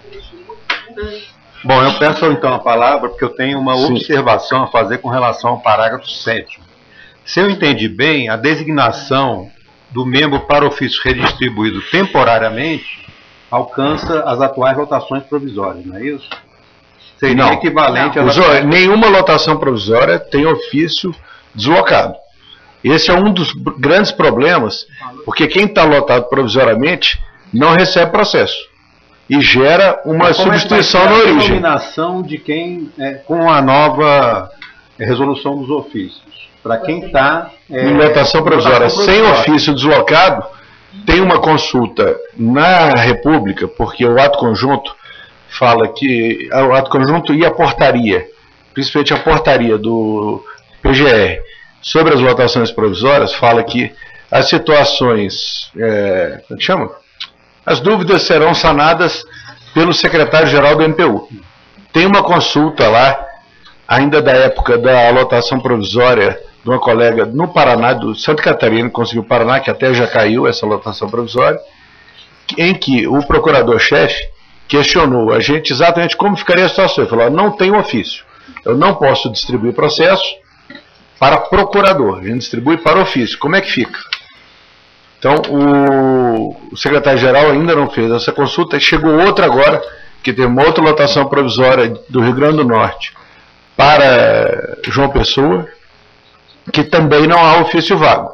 Bom, eu peço então a palavra porque eu tenho uma observação a fazer com relação ao parágrafo 7º. Se eu entendi bem, a designação do membro para ofício redistribuído temporariamente alcança as atuais lotações provisórias, não é isso? Seria equivalente a... Nenhuma lotação provisória tem ofício deslocado. Esse é um dos grandes problemas, porque quem está lotado provisoriamente não recebe processo. e gera uma substituição na a origem. denominação de quem, com a nova resolução dos ofícios, para quem está Em lotação provisória sem ofício deslocado, tem uma consulta na República, porque o ato conjunto fala que o ato conjunto e a portaria, principalmente a portaria do PGR sobre as lotações provisórias, fala que as situações, como que chama? As dúvidas serão sanadas pelo secretário-geral do MPU. Tem uma consulta lá, ainda da época da lotação provisória, de uma colega no Paraná, do Santa Catarina, que conseguiu o Paraná, que até já caiu essa lotação provisória, em que o procurador-chefe questionou a gente exatamente como ficaria a situação. Ele falou, não tem ofício, eu não posso distribuir processo para procurador, a gente distribui para ofício, como é que fica? Então, o secretário-geral ainda não fez essa consulta, chegou outra agora, que tem uma outra lotação provisória do Rio Grande do Norte para João Pessoa, que também não há ofício vago.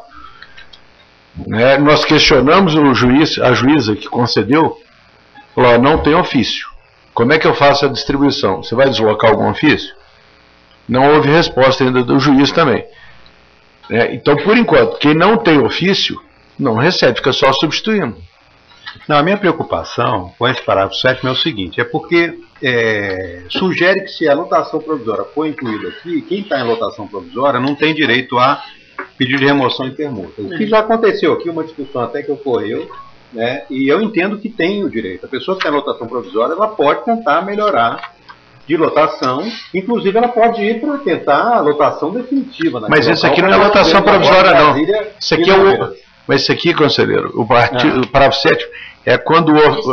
Nós questionamos o juiz, a juíza que concedeu, falou, não tem ofício. Como é que eu faço a distribuição? Você vai deslocar algum ofício? Não houve resposta ainda do juiz também. Então, por enquanto, quem não tem ofício, não recebe, fica só substituindo. Não, a minha preocupação com esse parágrafo 7 é o seguinte, é porque sugere que se a lotação provisória for incluída aqui, quem está em lotação provisória não tem direito a pedido de remoção em permuta. O que já aconteceu aqui, uma discussão até que ocorreu, e eu entendo que tem o direito. A pessoa que está em lotação provisória, ela pode tentar melhorar de lotação, inclusive ela pode ir para tentar a lotação definitiva. Mas isso aqui não é lotação provisória, não. Isso aqui mas isso aqui, conselheiro, o parágrafo 7 é quando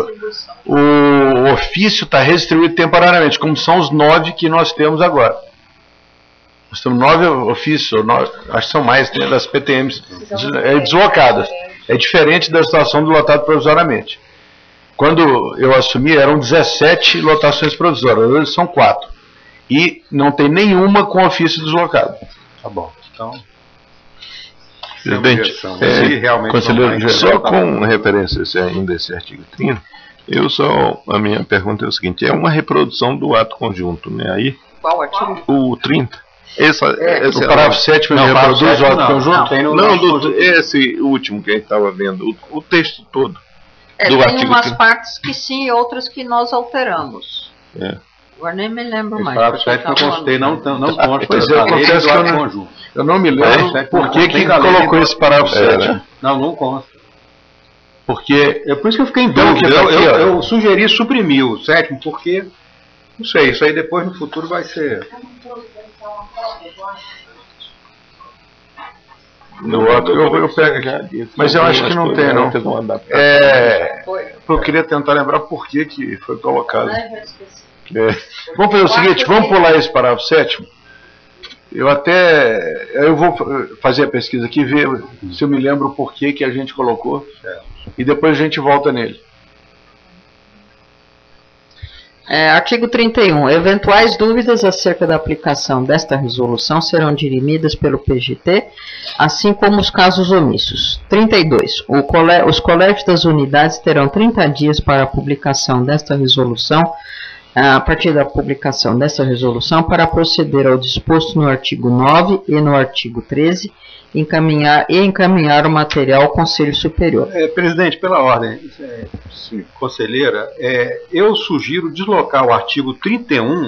o ofício está redistribuído temporariamente, como são os 9 que nós temos agora. Nós temos 9 ofícios, acho que são mais, tem das PTMs deslocadas. É diferente da situação do lotado provisoriamente. Quando eu assumi, eram 17 lotações provisórias, hoje são 4. E não tem nenhuma com ofício deslocado. Tá bom, então... Presidente, conselheiro, só com referência ainda a esse artigo 30, a minha pergunta é o seguinte, é uma reprodução do ato conjunto, né? Aí, qual artigo? O 30. O parágrafo 7 reproduz o ato conjunto? Esse último que a gente estava vendo, o texto todo. Tem umas 30. Partes que sim e outras que nós alteramos. Agora nem me lembro mais. O parágrafo 7 que eu consultei não consta. Pois é, acontece que eu não me lembro por que colocou esse parágrafo 7. Não consta. Porque... por isso que eu fiquei em dúvida. Eu sugeri suprimir o 7º, porque... Não sei, isso aí depois no futuro vai ser... Eu pego aqui. Mas eu acho que não tem, não. Eu queria tentar lembrar por que foi colocado. Vamos fazer o seguinte, vamos pular esse parágrafo 7º. Eu vou fazer a pesquisa aqui e ver se eu me lembro por que a gente colocou. E depois a gente volta nele. Artigo 31. Eventuais dúvidas acerca da aplicação desta resolução serão dirimidas pelo PGT, assim como os casos omissos. 32. Os colégios das unidades terão 30 dias para a publicação desta resolução, a partir da publicação desta resolução, para proceder ao disposto no artigo 9 e no artigo 13, encaminhar o material ao Conselho Superior. Presidente, pela ordem, conselheira, eu sugiro deslocar o artigo 31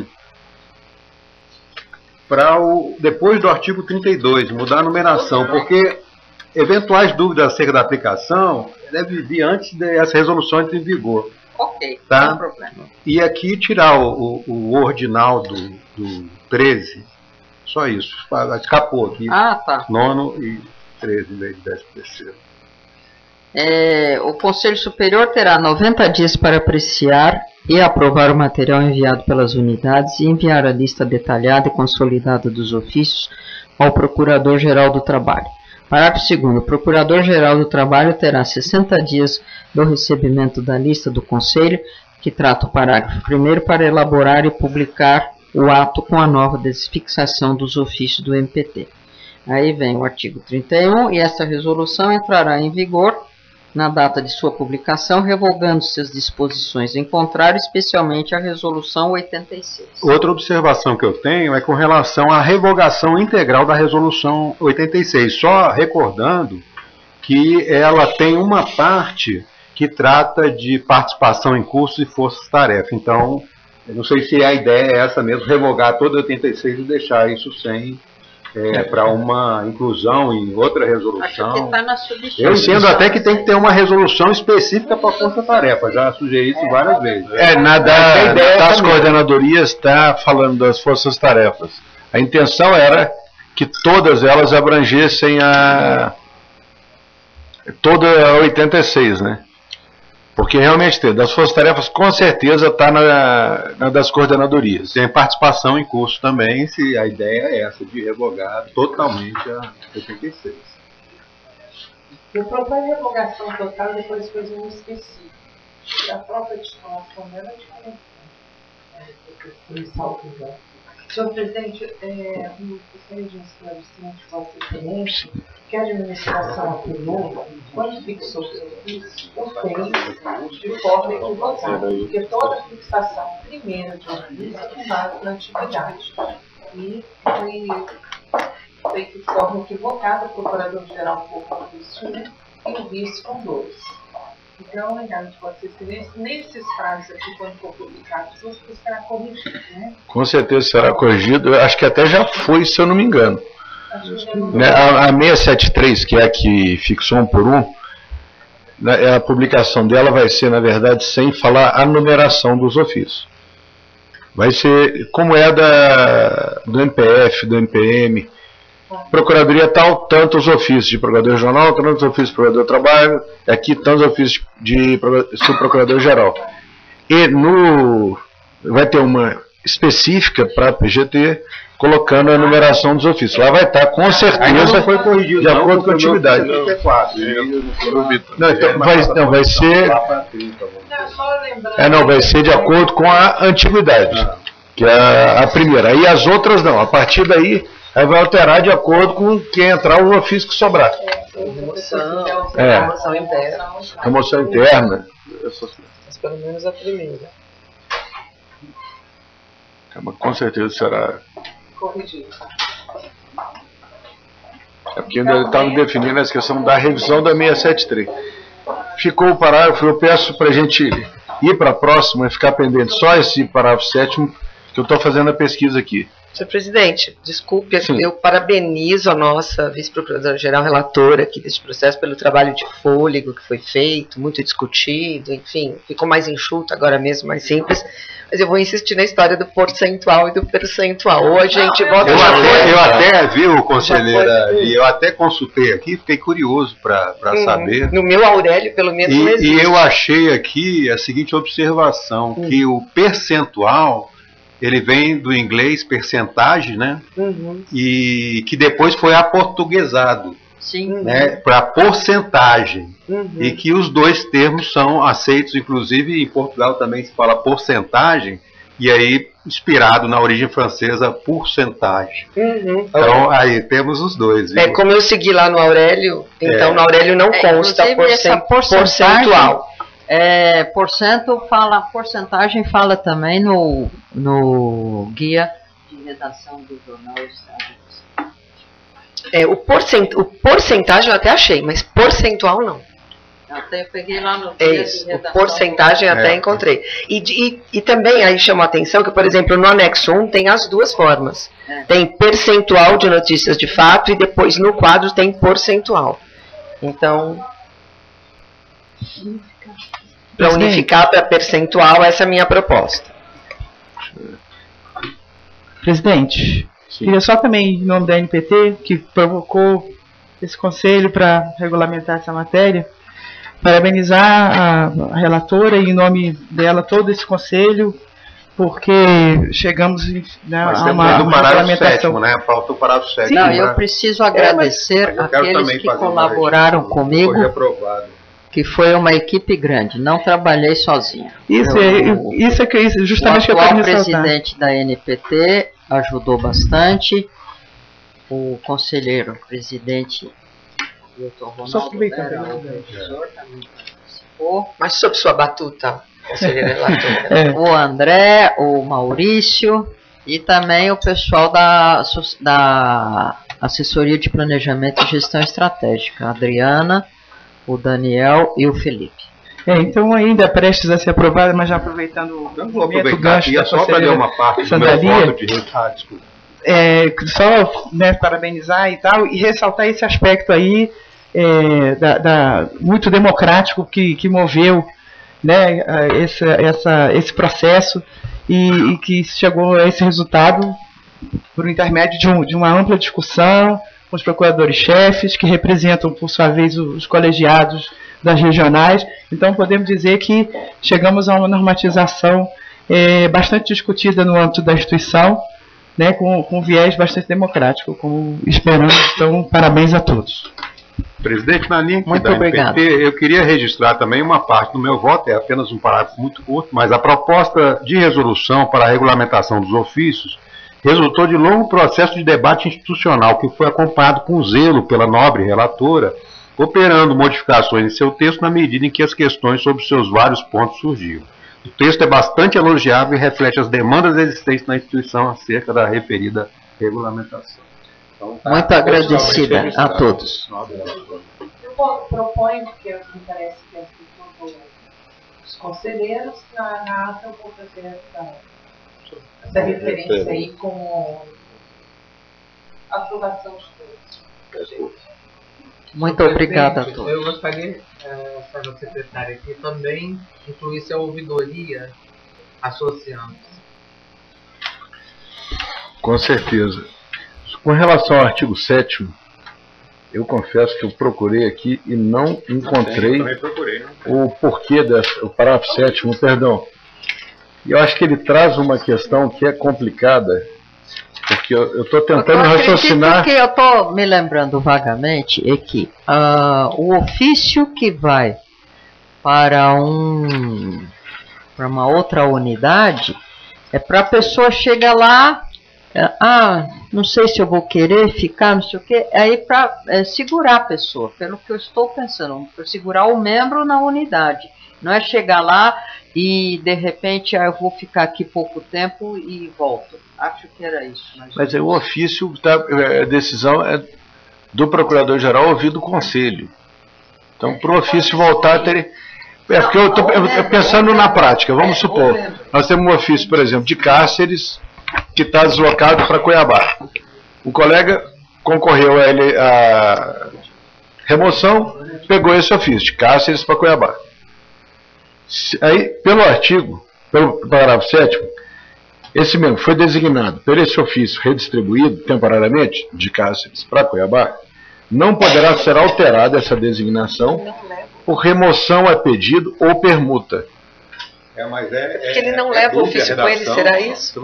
para depois do artigo 32, mudar a numeração, porque eventuais dúvidas acerca da aplicação deve vir antes dessa resolução entrar em vigor. Ok, tá? Não tem problema. E aqui tirar o ordinal do 13, só isso, escapou aqui. Tá. 9º e 13 em vez de 13º. O Conselho Superior terá 90 dias para apreciar e aprovar o material enviado pelas unidades e enviar a lista detalhada e consolidada dos ofícios ao Procurador-Geral do Trabalho. Parágrafo 2º. O Procurador-Geral do Trabalho terá 60 dias do recebimento da lista do Conselho, que trata o parágrafo 1º, para elaborar e publicar o ato com a nova desfixação dos ofícios do MPT. Aí vem o artigo 31 e essa resolução entrará em vigor na data de sua publicação, revogando-se as disposições em contrário, especialmente a Resolução 86. Outra observação que eu tenho é com relação à revogação integral da Resolução 86. Só recordando que ela tem uma parte que trata de participação em cursos e forças-tarefa. Então, eu não sei se a ideia é essa mesmo, revogar toda a 86 e deixar isso sem... para uma inclusão em outra resolução. Acho que está na substituição. Eu entendo até que tem que ter uma resolução específica para a força-tarefa. Já sugeri isso várias vezes. Das coordenadorias está falando das forças-tarefas. A intenção era que todas elas abrangessem toda a 86, né? Porque realmente tem, das forças-tarefas com certeza está na das coordenadorias. Tem participação em curso também, se a ideia é essa, de revogar totalmente a 86. E a própria revogação total depois foi um específico. A própria titulação dela é diferente. Senhor presidente, gostaria de esclarecimento de Vossa Excelência que a administração apurou, quando fixou o ofício, o fez de forma equivocada, porque toda fixação primeira de ofício é com base na antiguidade. E foi feito de forma equivocada, o Procurador-Geral ficou com isso 1 e o vice com 2. Então, legado de Vossa Excelência, nesses prazos aqui, quando for publicado, isso será corrigido, né? Com certeza será corrigido. Eu acho que até já foi, se eu não me engano. A 673, que é a que fixou 1 por 1, a publicação dela vai ser, na verdade, sem falar a numeração dos ofícios. Vai ser como é do MPF, do MPM, Procuradoria tal, tantos ofícios de Procurador Regional, tantos ofícios de Procurador do Trabalho, aqui tantos ofícios de Subprocurador Geral. E vai ter uma específica para a PGT, colocando a numeração dos ofícios. Lá vai estar, com certeza, foi corrigido, de acordo com a antiguidade. Vai ser... vai ser de acordo com a antiguidade, que é a primeira. Aí as outras não. A partir daí, aí vai alterar de acordo com quem entrar o ofício que sobrar. Remoção interna. Remoção interna. Mas pelo menos a primeira. Com certeza será Corrigido. É porque ainda estava definindo essa questão da revisão da 673. Ficou o parágrafo, eu peço para a gente ir para a próxima e ficar pendente só esse parágrafo 7º, que eu estou fazendo a pesquisa aqui. Senhor presidente, desculpe, Sim. Eu parabenizo a nossa vice-procuradora-geral relatora aqui deste processo pelo trabalho de fôlego que foi feito, muito discutido, enfim, ficou mais enxuto agora mesmo, mais simples, mas eu vou insistir na história do percentual e do percentual. Ou a gente bota... Eu até, viu, conselheira, e eu até consultei aqui, fiquei curioso para saber. No meu Aurélio, pelo menos, não existe. E eu achei aqui a seguinte observação, que o percentual... Ele vem do inglês percentagem, né? E que depois foi aportuguesado, né? Para porcentagem. E que os dois termos são aceitos, inclusive em Portugal também se fala porcentagem, e aí inspirado na origem francesa, porcentagem. Então aí temos os dois. Viu? Como eu segui lá no Aurélio, então no Aurélio não consta percentual. Porcentagem fala também no guia de redação do jornal Estado. O porcentagem eu até achei, mas percentual não. Até eu peguei lá no guia isso, de redação. Porcentagem até encontrei. E também aí chamou a atenção que, por exemplo, no anexo 1 tem as duas formas. Tem percentual de notícias de fato e depois no quadro tem percentual. Então... Para unificar para percentual, essa é a minha proposta. Presidente, queria só também, em nome da NPT, que provocou esse conselho para regulamentar essa matéria, parabenizar a relatora e, em nome dela, todo esse conselho, porque chegamos a uma regulamentação. Sétimo, né? Falta o parágrafo 7. Não, eu preciso agradecer aqueles que colaboraram comigo. Foi aprovado. Que foi uma equipe grande, não trabalhei sozinho. Isso é justamente o que eu quero ressaltar. O presidente da NPT ajudou bastante, o conselheiro presidente Só aproveitando. Mas sob sua batuta, conselheiro relator. O André, o Maurício e também o pessoal da Assessoria de Planejamento e Gestão Estratégica, a Adriana, o Daniel e o Felipe. Então ainda prestes a ser aprovada, mas já aproveitando Eu vou aproveitar aqui só para ler uma parte do meu Sandalia. voto de desculpa. Só, né, parabenizar e tal, e ressaltar esse aspecto aí muito democrático que moveu, né, esse processo e que chegou a esse resultado por intermédio de uma ampla discussão com os procuradores-chefes, que representam, por sua vez, os colegiados das regionais. Então, podemos dizer que chegamos a uma normatização bastante discutida no âmbito da instituição, né, com um viés bastante democrático, como esperamos. Então, parabéns a todos. Presidente, na linha Muito da obrigado. MPT, eu queria registrar também uma parte do meu voto, é apenas um parágrafo muito curto, mas a proposta de resolução para a regulamentação dos ofícios resultou de longo processo de debate institucional que foi acompanhado com zelo pela nobre relatora, operando modificações em seu texto na medida em que as questões sobre seus vários pontos surgiam. O texto é bastante elogiável e reflete as demandas existentes na instituição acerca da referida regulamentação. Então, Muito agradecida a todos. Eu proponho, porque me parece que é tudo os conselheiros, na ata eu vou fazer essa referência aí com a aprovação de todos. Muito obrigada a todos. Eu gostaria, senhora secretária, que também incluísse a ouvidoria associando-se. Com certeza. Com relação ao artigo 7º, eu confesso que eu procurei aqui e não encontrei o porquê o parágrafo 7º, perdão. E eu acho que ele traz uma questão que é complicada, porque eu estou tentando raciocinar. O que eu estou me lembrando vagamente é que o ofício que vai para uma outra unidade é para a pessoa chegar lá, não sei se eu vou querer ficar, não sei o quê, aí para segurar a pessoa, pelo que eu estou pensando, para segurar o membro na unidade. Não é chegar lá e de repente eu vou ficar aqui pouco tempo e volto. Acho que era isso. Mas o ofício, a decisão é do Procurador-Geral ouvir do Conselho. Então, para o ofício voltar, teria... porque eu estou pensando na prática. Vamos supor, nós temos um ofício, por exemplo, de Cáceres, que está deslocado para Cuiabá. O colega concorreu a remoção, pegou esse ofício de Cáceres para Cuiabá. Aí, pelo parágrafo 7º, esse membro foi designado por esse ofício redistribuído temporariamente de Cáceres para Cuiabá, não poderá ser alterada essa designação por remoção a pedido ou permuta. Porque ele não leva o ofício com ele, será isso?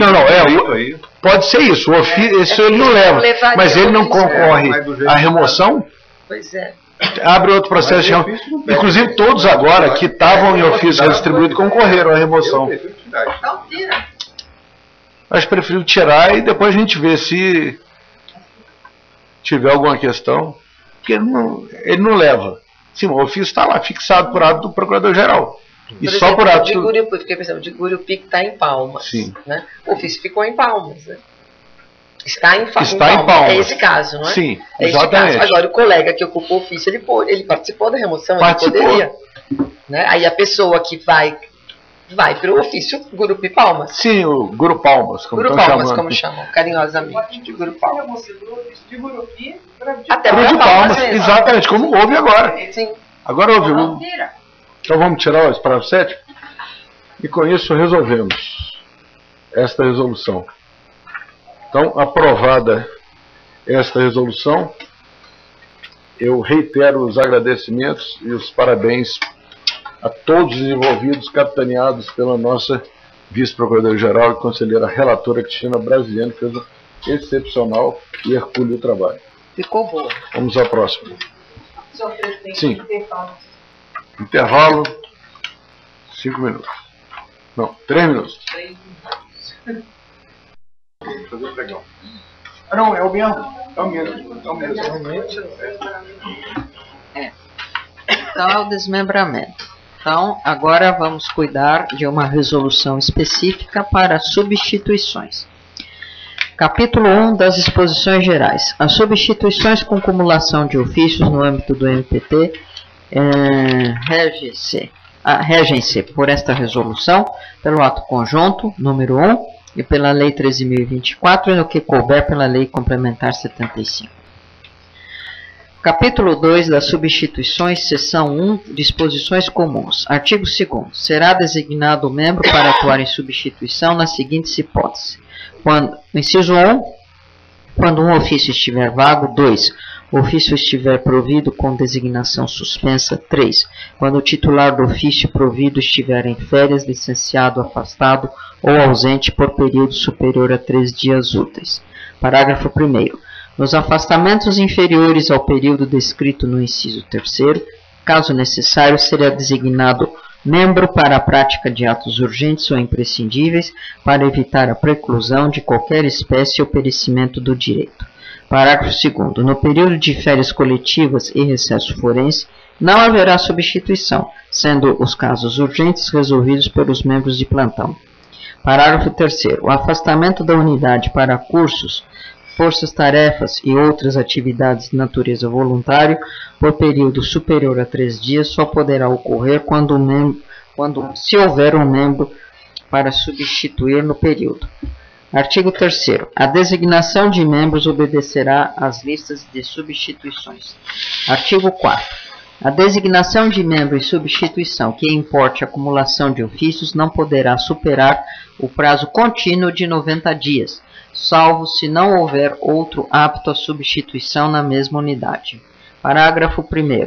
Pode ser isso, o ofício ele não leva, mas ele não concorre à remoção? Pois é. Abre outro processo de remoção. Inclusive todos agora que estavam em ofício redistribuído concorreram à remoção. Então tira. Acho preferível tirar e depois a gente vê se tiver alguma questão. Porque ele não leva. Sim, o ofício está lá fixado por ato do Procurador-Geral. E por só exemplo, por ato de Gurupi, porque, por exemplo, de Gurupi que está em Palmas. Sim. Né? O ofício ficou em Palmas. Né? Está em Palmas. É esse caso, não é? Sim, é exatamente. Caso. Agora, o colega que ocupou o ofício, ele participou da remoção, ele poderia. Né? Aí a pessoa que vai para o ofício Gurupi Palmas. Sim, o Guru Palmas, como Guru Palmas, como chamam, carinhosamente, de Guru Palmas. De Gurupi até para de Palmas, exatamente, como houve agora. Sim. Agora houve um. Então vamos tirar o parágrafo 7º e com isso resolvemos esta resolução. Então, aprovada esta resolução, eu reitero os agradecimentos e os parabéns a todos os envolvidos, capitaneados pela nossa vice-procuradora-geral e conselheira relatora Cristina Brasiliano, que fez um excepcional e hercúleo trabalho. Ficou boa. Vamos à próxima. Senhor presidente, sim. Intervalo 5 minutos. Não, 3 minutos. 3 minutos. Fazer o pregão. Não, é o mesmo. Então é o desmembramento. Então, agora vamos cuidar de uma resolução específica para substituições. Capítulo 1 das disposições gerais. As substituições com cumulação de ofícios no âmbito do MPT regem-se por esta resolução, pelo ato conjunto, número 1, e pela Lei 13.024, e no que couber pela Lei Complementar 75. Capítulo 2 das substituições, seção 1, disposições comuns. Artigo 2º. Será designado membro para atuar em substituição nas seguintes hipóteses. Inciso 1, quando um ofício estiver vago. 2, o ofício estiver provido com designação suspensa. 3, quando o titular do ofício provido estiver em férias, licenciado, afastado ou ausente por período superior a 3 dias úteis. Parágrafo 1º. Nos afastamentos inferiores ao período descrito no inciso 3º, caso necessário, será designado membro para a prática de atos urgentes ou imprescindíveis para evitar a preclusão de qualquer espécie ou perecimento do direito. Parágrafo 2º. No período de férias coletivas e recesso forense, não haverá substituição, sendo os casos urgentes resolvidos pelos membros de plantão. Parágrafo 3º. O afastamento da unidade para cursos, forças-tarefas e outras atividades de natureza voluntária por período superior a 3 dias só poderá ocorrer se houver um membro para substituir no período. Artigo 3º. A designação de membros obedecerá às listas de substituições. Artigo 4º. A designação de membro em substituição que importe acumulação de ofícios não poderá superar o prazo contínuo de 90 dias, salvo se não houver outro apto à substituição na mesma unidade. Parágrafo 1º.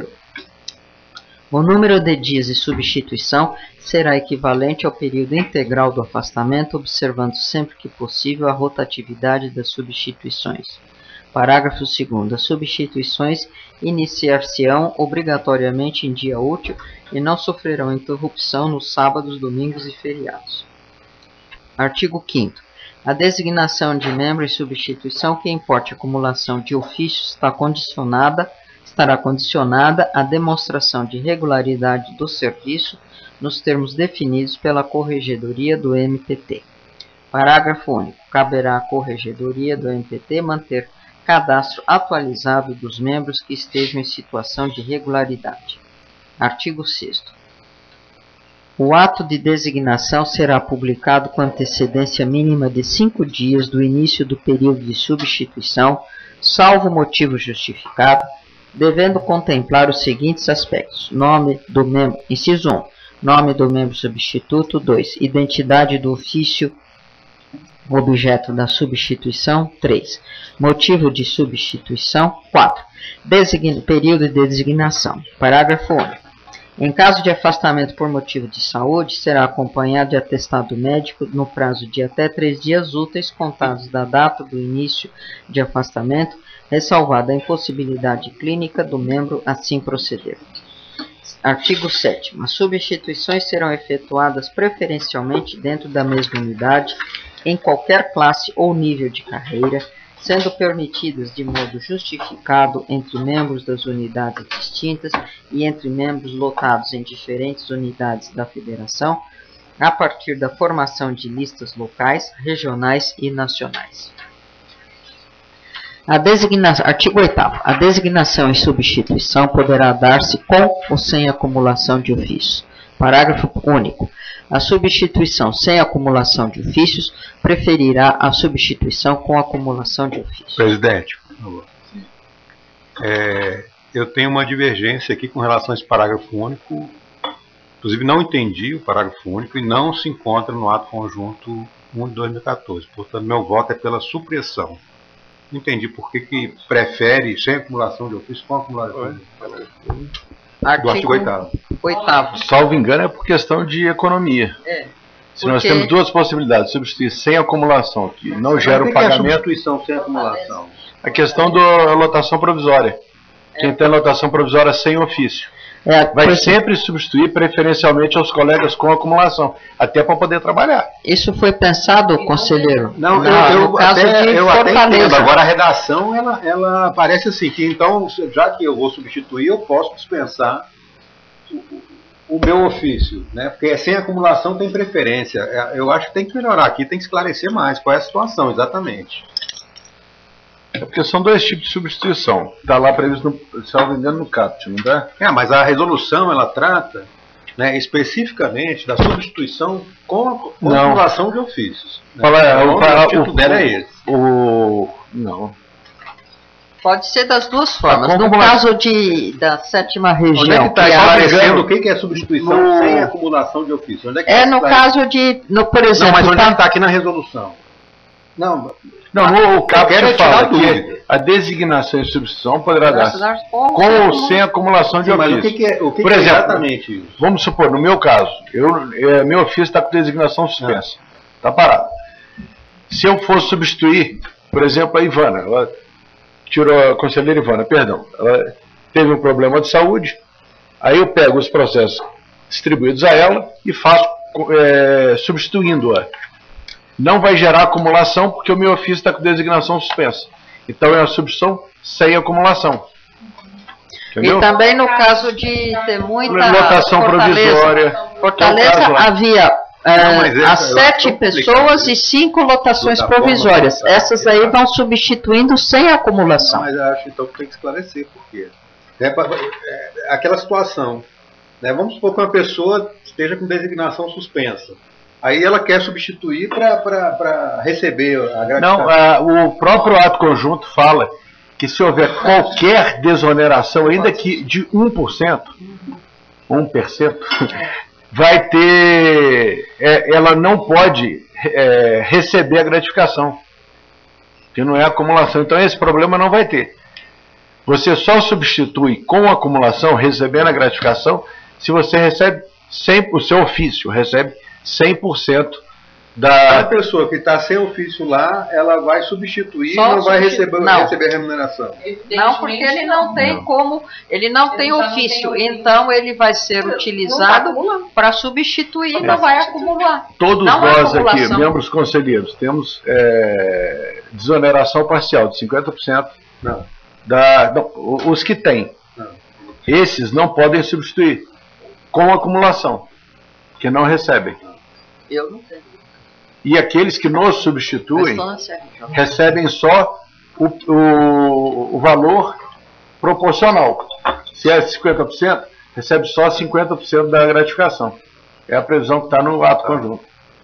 O número de dias de substituição será equivalente ao período integral do afastamento, observando sempre que possível a rotatividade das substituições. Parágrafo 2º. As substituições iniciar-se-ão obrigatoriamente em dia útil e não sofrerão interrupção nos sábados, domingos e feriados. Artigo 5º. A designação de membro em substituição que importe acumulação de ofícios estará condicionada à demonstração de regularidade do serviço nos termos definidos pela Corregedoria do MPT. Parágrafo único. Caberá à Corregedoria do MPT manter cadastro atualizado dos membros que estejam em situação de regularidade. Artigo 6º. O ato de designação será publicado com antecedência mínima de 5 dias do início do período de substituição, salvo motivo justificado, devendo contemplar os seguintes aspectos: nome do membro, inciso 1, nome do membro substituto. 2, identidade do ofício objeto da substituição. 3, motivo de substituição. 4, período de designação. Parágrafo único. Em caso de afastamento por motivo de saúde, será acompanhado de atestado médico no prazo de até 3 dias úteis contados da data do início de afastamento, ressalvada a impossibilidade clínica do membro assim proceder. Artigo 7º. As substituições serão efetuadas preferencialmente dentro da mesma unidade, em qualquer classe ou nível de carreira, sendo permitidas de modo justificado entre membros das unidades distintas e entre membros lotados em diferentes unidades da Federação, a partir da formação de listas locais, regionais e nacionais. Artigo 8º. A designação e substituição poderá dar-se com ou sem acumulação de ofícios. Parágrafo único. A substituição sem acumulação de ofícios preferirá a substituição com acumulação de ofícios. Presidente, por favor. Eu tenho uma divergência aqui com relação a esse parágrafo único. Inclusive, não entendi o parágrafo único e não se encontra no ato conjunto 1 de 2014. Portanto, meu voto é pela supressão. Não entendi por que prefere sem acumulação de ofício com acumulação de ofício. Artigo 8º. Salvo engano, é por questão de economia. Se nós temos duas possibilidades, substituir sem acumulação, que não gera o pagamento. É a substituição sem acumulação? A questão da lotação provisória. Quem tem lotação provisória sem ofício. vai sempre substituir preferencialmente aos colegas com acumulação, até para poder trabalhar. Isso foi pensado, conselheiro? Não, eu até entendo. Agora a redação, ela parece assim, que então, já que eu vou substituir, eu posso dispensar o meu ofício, né? Porque sem acumulação tem preferência. Eu acho que tem que melhorar aqui, tem que esclarecer mais qual é a situação, exatamente. É porque são dois tipos de substituição. Está lá previsto, salvo engano, no CAPT, não está? Mas a resolução, ela trata, né, especificamente da substituição com acumulação de ofícios. Né? O título dela é esse. Não. Pode ser das duas formas. No caso da 7ª região... Onde é que está esclarecendo o que é substituição sem acumulação de ofício? Onde é que no caso de... por exemplo... Não, mas onde está aqui na resolução? Não, o CAPT fala que a designação e substituição poderá dar com ou sem acumulação de ofício. Mas o que por é exemplo, exatamente isso? Vamos supor, no meu caso, meu ofício está com designação suspensa. Está parado. Se eu for substituir, por exemplo, a Ivana, ela tirou a conselheira Ivana, perdão, ela teve um problema de saúde, aí eu pego os processos distribuídos a ela e faço substituindo-a. Não vai gerar acumulação porque o meu ofício está com designação suspensa. Então é uma substituição sem acumulação. Entendeu? E também no caso de ter muita lotação provisória. Fortaleza havia as 7 pessoas e 5 lotações provisórias. Essas aí vão substituindo sem acumulação. Mas eu acho então que tem que esclarecer por quê. Aquela situação. Né? Vamos supor que uma pessoa esteja com designação suspensa. Aí ela quer substituir para receber a gratificação. Não, o próprio ato conjunto fala que se houver qualquer desoneração, ainda que de 1%, vai ter... ela não pode receber a gratificação, que não é acumulação. Então esse problema não vai ter. Você só substitui com acumulação, recebendo a gratificação, se você recebe o seu ofício, recebe 100% da... A pessoa que está sem ofício lá, ela vai substituir e não vai receber a remuneração. Não, porque ele não tem ele não tem ofício, então ele vai ser utilizado para substituir e não vai acumular. Todos nós aqui, membros conselheiros, temos desoneração parcial de 50%. Os que têm. Esses não podem substituir com acumulação, que não recebem. Eu não tenho. E aqueles que nos substituem recebem só o valor proporcional. Se é 50%, recebe só 50% da gratificação. É a previsão que está no ato conjunto.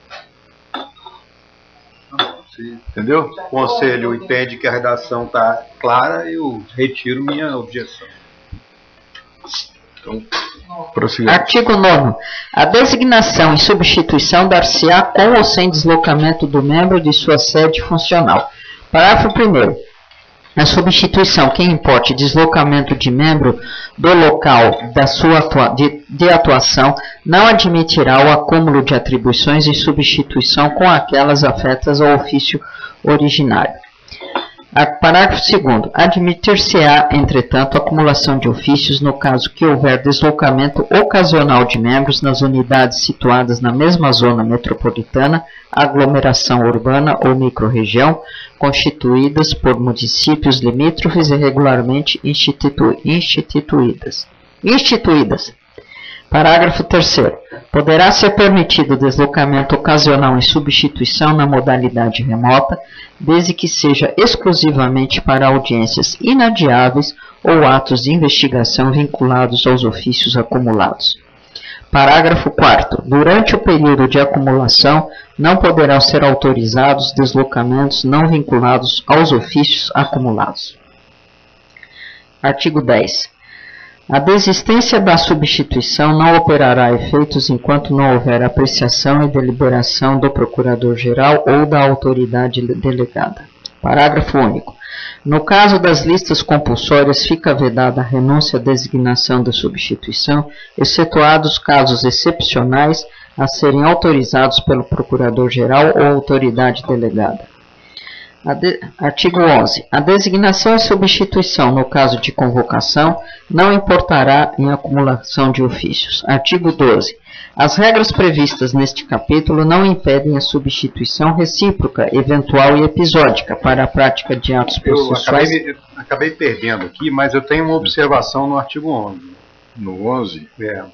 Entendeu? O conselho entende que a redação está clara, eu retiro minha objeção. Então, artigo 9º. A designação e substituição dar-se-á com ou sem deslocamento do membro de sua sede funcional. Parágrafo 1º. A substituição que importe deslocamento de membro do local da sua de atuação não admitirá o acúmulo de atribuições em substituição com aquelas afetas ao ofício originário. Parágrafo 2º. Admitir-se-á, entretanto, acumulação de ofícios no caso que houver deslocamento ocasional de membros nas unidades situadas na mesma zona metropolitana, aglomeração urbana ou microrregião, constituídas por municípios limítrofes e regularmente instituídas. Parágrafo 3º. Poderá ser permitido deslocamento ocasional em substituição na modalidade remota, desde que seja exclusivamente para audiências inadiáveis ou atos de investigação vinculados aos ofícios acumulados. Parágrafo 4º. Durante o período de acumulação, não poderão ser autorizados deslocamentos não vinculados aos ofícios acumulados. Artigo 10. A desistência da substituição não operará efeitos enquanto não houver apreciação e deliberação do Procurador-Geral ou da autoridade delegada. Parágrafo único. No caso das listas compulsórias, fica vedada a renúncia à designação da substituição, excetuados casos excepcionais a serem autorizados pelo Procurador-Geral ou autoridade delegada. Artigo 11. A designação e substituição, no caso de convocação, não importará em acumulação de ofícios. Artigo 12. As regras previstas neste capítulo não impedem a substituição recíproca, eventual e episódica para a prática de atos processuais. Eu acabei perdendo aqui, mas eu tenho uma observação no artigo 11. No 11? É.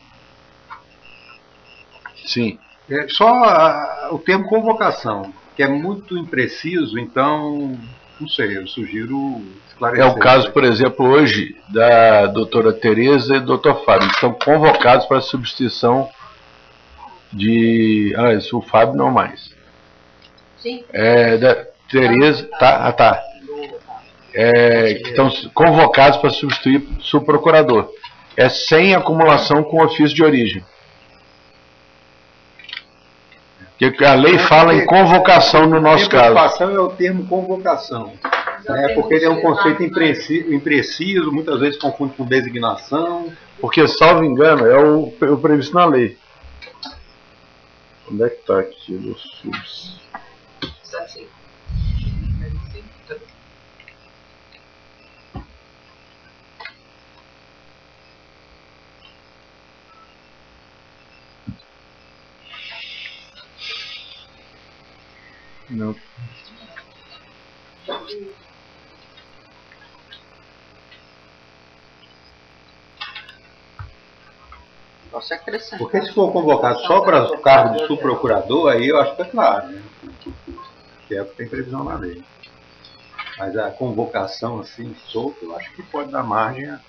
Sim. É só o termo convocação, que é muito impreciso, então, não sei, eu sugiro esclarecer. É o caso, por exemplo, hoje, da doutora Tereza e do doutor Fábio. Eles estão convocados para a substituição de... Ah, isso, o Fábio não mais. Sim. Da Tereza... Tá. Que estão convocados para substituir o subprocurador. É sem acumulação com ofício de origem. Porque a lei fala em convocação no nosso caso. Convocação é o termo convocação. Porque ele é um conceito impreciso, muitas vezes confunde com designação. Porque, salvo engano, é o previsto na lei. Onde é que está aqui no SUS? Não. Posso acrescentar. Porque se for convocado só para o cargo de subprocurador, aí eu acho que é claro, né? Que é o que tem previsão na lei. Mas a convocação assim, solta, eu acho que pode dar margem a...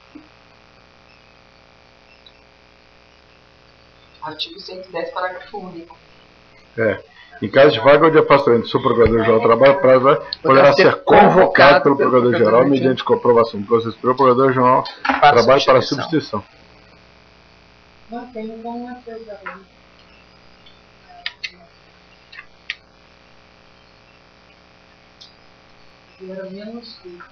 Artigo 110, parágrafo único. Em caso de vaga ou de afastamento do subprocurador-geral do trabalho, poderá ser convocado pelo procurador-geral mediante comprovação do processo pelo procurador-geral do trabalho para substituição. Não tem uma coisa. Era menos que.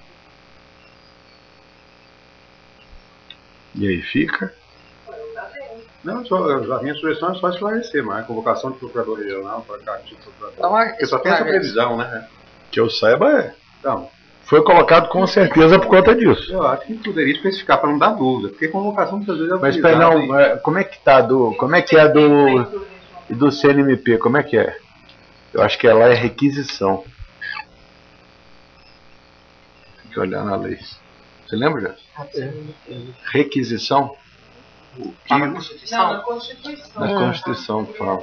E aí fica? Não, a minha sugestão é só esclarecer, mas a convocação de procurador-geral para cargo de subprocurador. Porque só tem essa previsão, né? Que eu saiba Então, foi colocado com certeza por conta disso. eu acho que poderia especificar para não dar dúvida, porque convocação muitas vezes é Mas utilizada não, como é que tá como é que é do CNMP, como é que é? Eu acho que lá é requisição. Tem que olhar na lei. Você lembra, já? Requisição? Tá na Constituição? Não, na Constituição. Na Constituição que fala.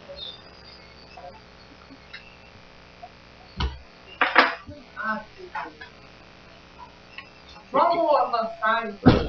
Vamos avançar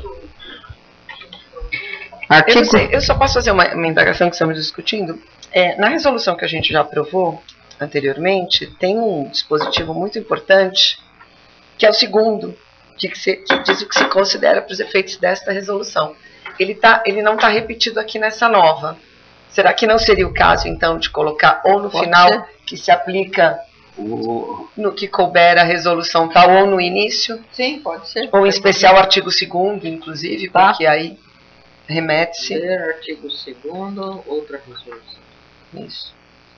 Eu só posso fazer uma indagação que estamos discutindo. Na resolução que a gente já aprovou anteriormente, tem um dispositivo muito importante, que é o segundo, que diz o que se considera para os efeitos desta resolução. Ele não está repetido aqui nessa nova. Será que não seria o caso, então, de colocar ou no final, que se aplica no que couber a resolução tal, ou no início? Sim, pode ser. Ou em especial o artigo 2º, inclusive, porque aí remete-se. Artigo 2º, outra resolução. Isso.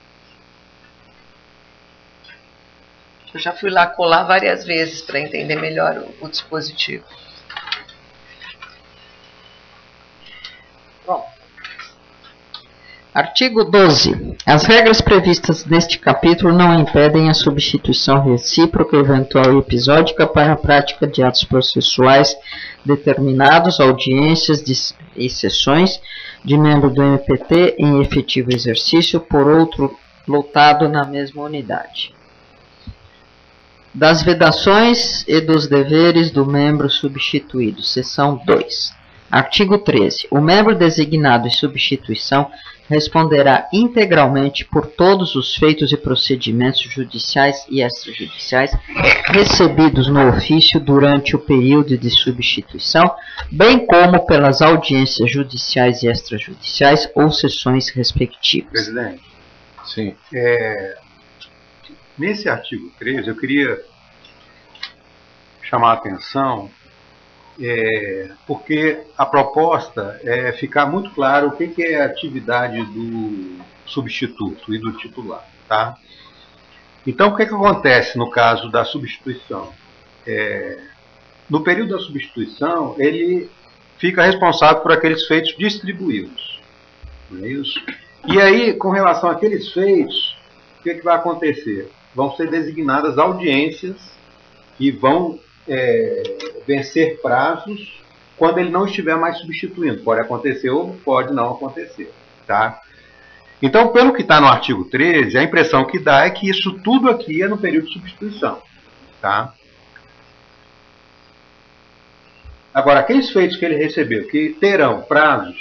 Eu já fui lá colar várias vezes para entender melhor o dispositivo. Bom. Artigo 12. As regras previstas neste capítulo não impedem a substituição recíproca, eventual e episódica para a prática de atos processuais determinados, audiências e sessões de membro do MPT em efetivo exercício por outro lotado na mesma unidade. Das vedações e dos deveres do membro substituído. Seção 2. Artigo 13. O membro designado em substituição responderá integralmente por todos os feitos e procedimentos judiciais e extrajudiciais recebidos no ofício durante o período de substituição, bem como pelas audiências judiciais e extrajudiciais ou sessões respectivas. Presidente. Sim. Nesse artigo 13, eu queria chamar a atenção, porque a proposta é ficar muito claro o que é a atividade do substituto e do titular. Tá? Então, o que acontece no caso da substituição? No período da substituição, ele fica responsável por aqueles feitos distribuídos. Não é isso? E aí, com relação àqueles feitos, o que vai acontecer? Vão ser designadas audiências que vão vencer prazos quando ele não estiver mais substituindo. Pode acontecer ou pode não acontecer. Tá? Então, pelo que está no artigo 13, a impressão que dá é que isso tudo aqui é no período de substituição. Tá? Agora, aqueles feitos que ele recebeu, que terão prazos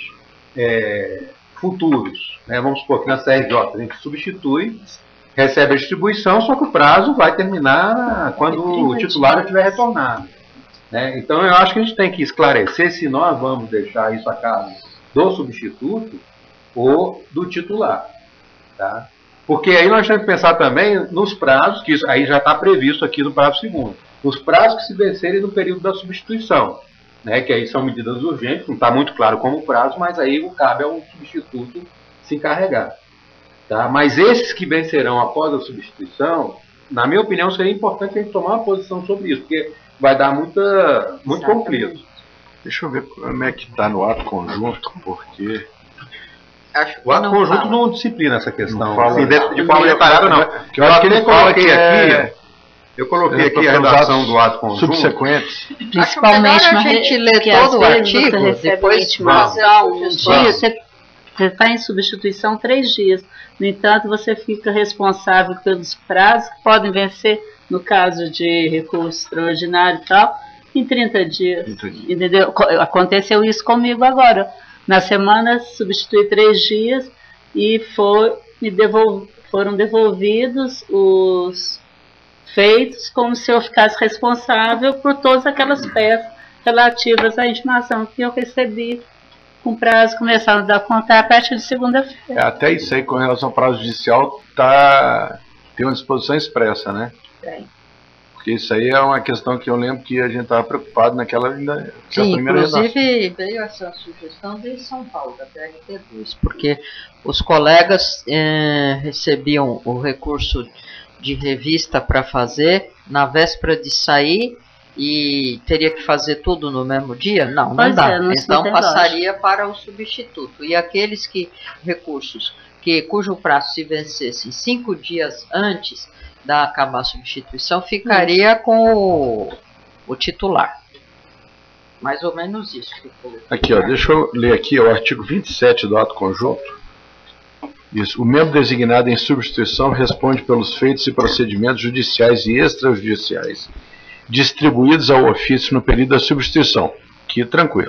futuros, né? Vamos supor que na CRJ a gente substitui, recebe a distribuição, só que o prazo vai terminar quando o titular estiver retornado. Né? Então, eu acho que a gente tem que esclarecer se nós vamos deixar isso a cargo do substituto ou do titular. Tá? Porque aí nós temos que pensar também nos prazos, que isso aí já está previsto aqui no parágrafo 2º, os prazos que se vencerem no período da substituição. Né, que aí são medidas urgentes, não está muito claro como prazo, mas aí cabe ao substituto se encarregar. Tá? Mas esses que vencerão após a substituição, na minha opinião, seria importante a gente tomar uma posição sobre isso, porque vai dar muito conflito. Deixa eu ver como é que está no ato conjunto, porque... O ato conjunto não disciplina essa questão, fala, assim, de forma detalhada não. Eu acho que ele fala que eu coloquei aqui a redação do ato conjunto. Subsequentes. Principalmente a gente lê todo o artigo, depois intimação, um dia, você está em substituição 3 dias. No entanto, você fica responsável pelos prazos que podem vencer, no caso de recurso extraordinário e tal, em 30 dias. Entendeu? Aconteceu isso comigo agora. Na semana, substituí 3 dias e foram devolvidos os feitos como se eu ficasse responsável por todas aquelas peças relativas à intimação que eu recebi com prazo começando a contar a partir de segunda-feira. Até isso aí, com relação ao prazo judicial, tem uma disposição expressa, né? Tem. Porque isso aí é uma questão que eu lembro que a gente estava preocupado naquela primeira redação. Inclusive veio essa sugestão de São Paulo, da PRT2, porque os colegas recebiam o recurso de revista para fazer na véspera de sair e teria que fazer tudo no mesmo dia? Não dá. Então passaria para o substituto. E aqueles recursos cujo prazo se vencesse 5 dias antes da acabar a substituição, ficaria com o titular. Mais ou menos isso que eu aqui, ó, deixa eu ler aqui o artigo 27 do ato conjunto. Isso. O membro designado em substituição responde pelos feitos e procedimentos judiciais e extrajudiciais distribuídos ao ofício no período da substituição, que tranquilo,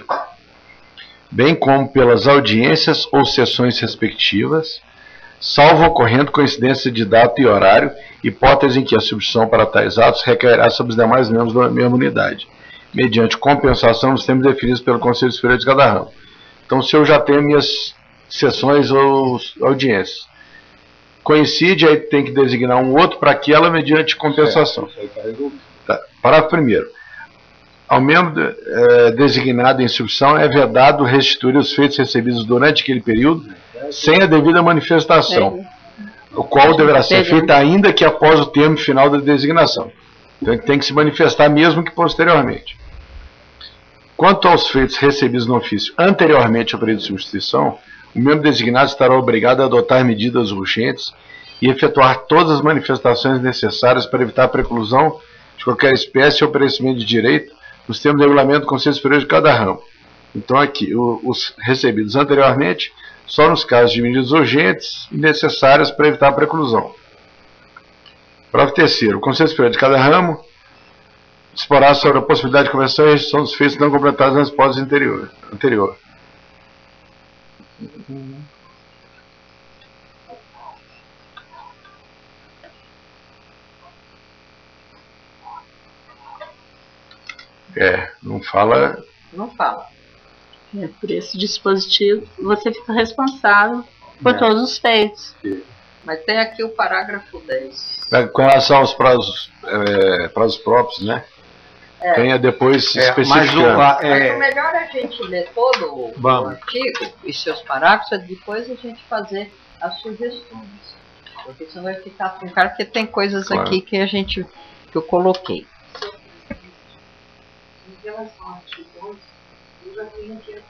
bem como pelas audiências ou sessões respectivas, salvo ocorrendo coincidência de data e horário, hipótese em que a substituição para tais atos recairá sobre os demais membros da mesma unidade, mediante compensação nos termos definidos pelo Conselho Superior de cada ramo. Então, se eu já tenho minhas sessões ou audiências, coincide, aí tem que designar um outro para aquela mediante compensação. Tá. Parágrafo 1º. Ao membro designado em substituição é vedado restituir os feitos recebidos durante aquele período sem a devida manifestação, o qual deverá ser feito ainda que após o termo final da designação. Então tem que se manifestar mesmo que posteriormente. Quanto aos feitos recebidos no ofício anteriormente ao período de substituição, o membro designado estará obrigado a adotar medidas urgentes e efetuar todas as manifestações necessárias para evitar a preclusão de qualquer espécie ou perecimento de direito nos termos do regulamento do Conselho Superior de cada ramo. Então aqui, os recebidos anteriormente, só nos casos de medidas urgentes e necessárias para evitar a preclusão. Parágrafo 3º. O Conselho Superior de cada ramo disporá sobre a possibilidade de conversão e restrição dos feitos não completados nas hipóteses anterior. Não fala. Não fala. Por esse dispositivo, você fica responsável por todos os feitos. Mas tem aqui o parágrafo 10. Com relação aos prazos próprios, né? Tenha depois especificando. Mas o melhor é a gente ler todo o artigo e seus parágrafos, e depois a gente fazer as sugestões. porque senão vai ficar com cara, porque tem coisas Claro. aqui que eu coloquei. Em relação ao artigo 11, eu já tenho aqui a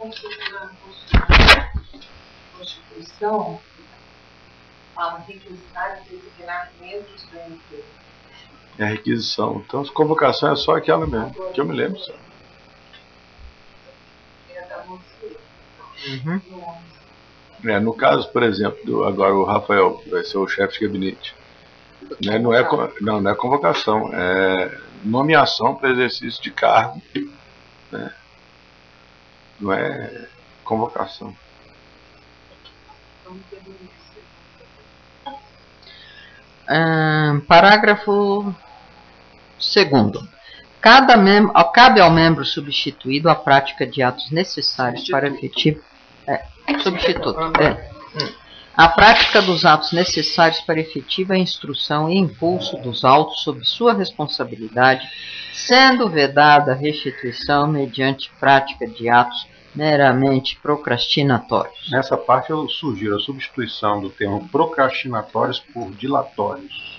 Constituição, fala requisitar e designar membros do MP. É a requisição. Então, a convocação é só aquela mesmo, que eu me lembro só. Uhum. No caso, por exemplo, agora o Rafael, que vai ser o chefe de gabinete, né, não é convocação, é nomeação para exercício de cargo, né, não é convocação. Parágrafo 2º. Cabe ao membro substituído a prática de atos necessários para efetivo. Substituto. A prática dos atos necessários para efetiva instrução e impulso dos autos sob sua responsabilidade, sendo vedada a restituição mediante prática de atos meramente procrastinatórios. Nessa parte eu sugiro a substituição do termo procrastinatórios por dilatórios.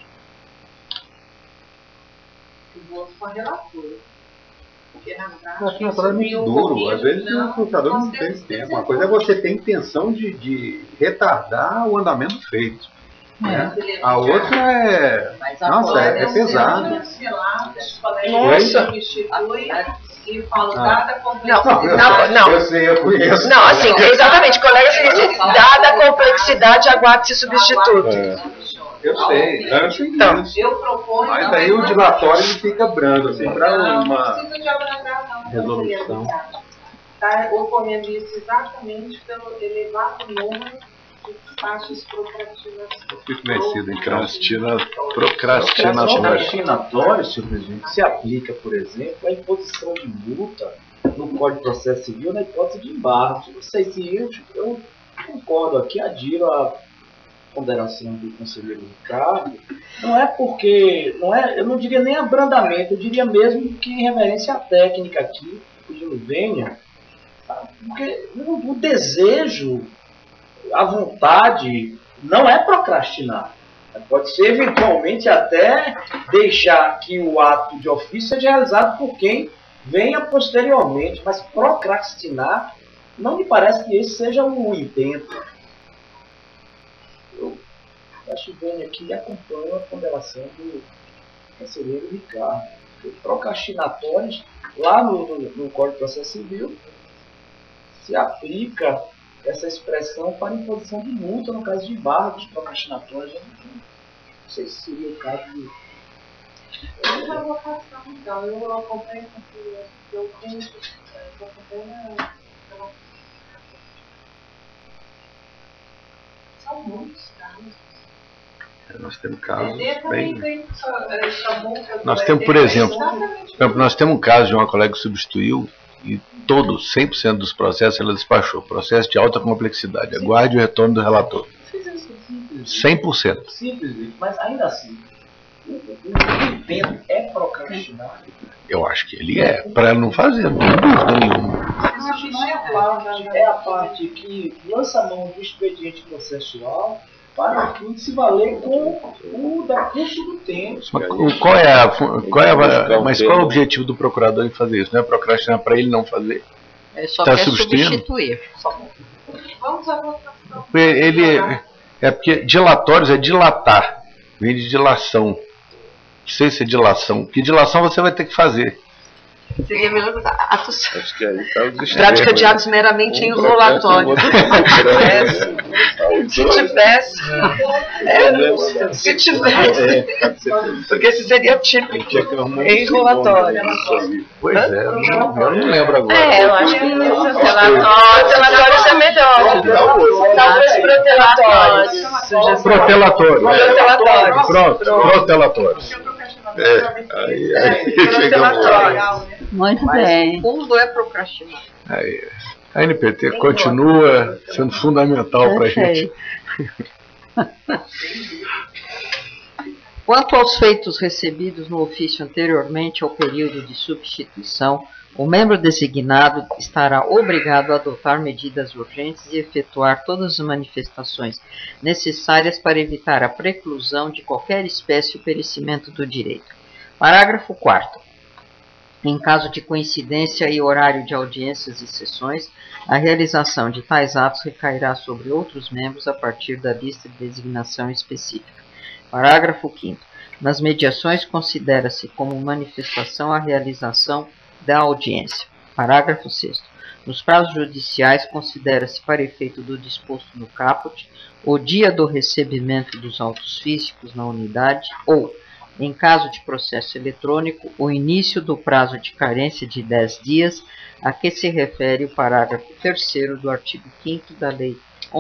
O outro com a relatora. Porque na prática. Procrastinatório é muito duro. Às vezes o computador não tem tempo. Uma coisa é você ter intenção de retardar o andamento feito. Né? A outra é. Nossa, é pesado. Nossa! E falo, dada a complexidade. Não. Eu sei, eu conheço. Não, assim, exatamente, colegas, dada a complexidade, aguarde-se substituto. Eu sei, Então, Eu proponho. mas aí o dilatório ele fica brando, assim, para Não uma precisa de abrandar, não. resolução. Está ocorrendo isso exatamente pelo elevado número de despachos procrastinatórios. Fico vencido, hein? Procrastinatório. Procrastinatório, senhor presidente, se aplica, por exemplo, à imposição de multa no Código de Processo Civil na hipótese de embargo. Não sei se eu concordo aqui, adiro a ponderação do conselheiro Ricardo. Não é porque, eu não diria nem abrandamento, eu diria mesmo que em reverência à técnica aqui, pedindo venha, porque o desejo, a vontade, não é procrastinar. Pode ser, eventualmente, até deixar que o ato de ofício seja realizado por quem venha posteriormente, mas procrastinar, não me parece que esse seja o intento. Eu acho bem aqui e acompanho a ponderação do conselheiro Ricardo. Procrastinatórios, lá no Código de Processo Civil, se aplica essa expressão para imposição de multa no caso de embargos procrastinatórios. Não sei se seria o caso de... Eu já vou passar, então. Eu acompanho com eu tenho eu acompanho são muitos casos. Nós temos casos Também bem... tem essa multa. Nós temos, por exemplo, nós temos um caso de uma colega que substituiu e todos, 100% dos processos ela despachou. Processo de alta complexidade. Aguarde o retorno do relator. 100%. Simples, mas ainda assim, o intento é procrastinar. Eu acho que ele é, para ela não fazer, não tem dúvida nenhuma. É a parte que lança a mão do expediente processual para o fim de se valer com o decurso do tempo. Mas qual é o objetivo do procurador em fazer isso? Não é procrastinar para ele não fazer? Ele só Tá quer substituindo? substituir. Vamos à votação. Porque dilatórios é dilatar, vem de dilação. Não sei se é dilação, porque dilação você vai ter que fazer. Seria melhor botar atos. Acho que aí tá os Prática de atos meramente enrolatórios. Se tivesse. Porque esse seria típico. Enrolatório. Pois é, eu não lembro agora. Eu acho que protelatórios é melhor. Talvez protelatórios. Protelatórios. Pronto, protelatórios. Aí chegamos. Muito bem. Fundo é procrastinar. Aí, a NPT continua sendo fundamental para a gente. Quanto aos feitos recebidos no ofício anteriormente ao período de substituição, O membro designado estará obrigado a adotar medidas urgentes e efetuar todas as manifestações necessárias para evitar a preclusão de qualquer espécie ou perecimento do direito. Parágrafo 4º. Em caso de coincidência e horário de audiências e sessões, a realização de tais atos recairá sobre outros membros a partir da lista de designação específica. Parágrafo 5º. Nas mediações, considera-se como manifestação a realização da audiência. Parágrafo 6º. Nos prazos judiciais, considera-se, para efeito do disposto no caput, o dia do recebimento dos autos físicos na unidade ou, em caso de processo eletrônico, o início do prazo de carência de 10 dias, a que se refere o parágrafo 3º do artigo 5º da Lei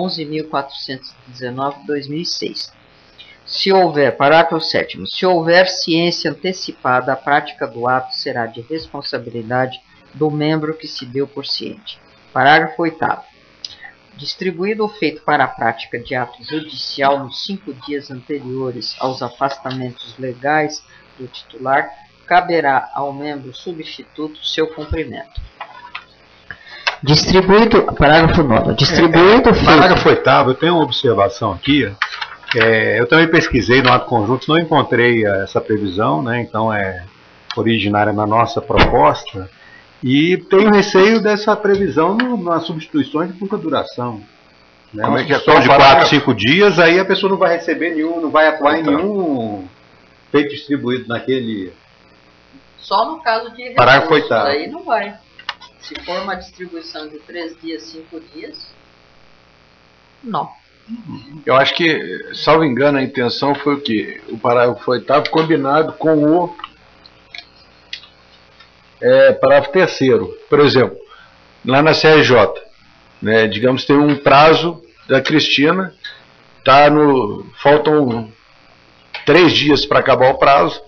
11.419/2006. Se houver, parágrafo 7º, se houver ciência antecipada, a prática do ato será de responsabilidade do membro que se deu por ciente. Parágrafo 8º. Distribuído ou feito para a prática de ato judicial nos 5 dias anteriores aos afastamentos legais do titular, caberá ao membro substituto seu cumprimento. Distribuído, parágrafo 9º. Distribuído ou feito... Parágrafo 8º, eu tenho uma observação aqui. Eu também pesquisei no ato conjunto, não encontrei essa previsão, né? Então é originária na nossa proposta. E tenho receio dessa previsão nas substituições de curta duração. Né? Como é que é? De 4, 5 dias, aí a pessoa não vai receber nenhum, não vai atuar em nenhum feito distribuído naquele... Só no caso de parágrafo 8º. Aí não vai. Se for uma distribuição de 3 dias, 5 dias, não. Eu acho que, salvo engano, a intenção foi o quê? O parágrafo 8º combinado com o parágrafo 3º. Por exemplo, lá na CRJ, né, digamos, tem um prazo da Cristina, faltam 3 dias para acabar o prazo,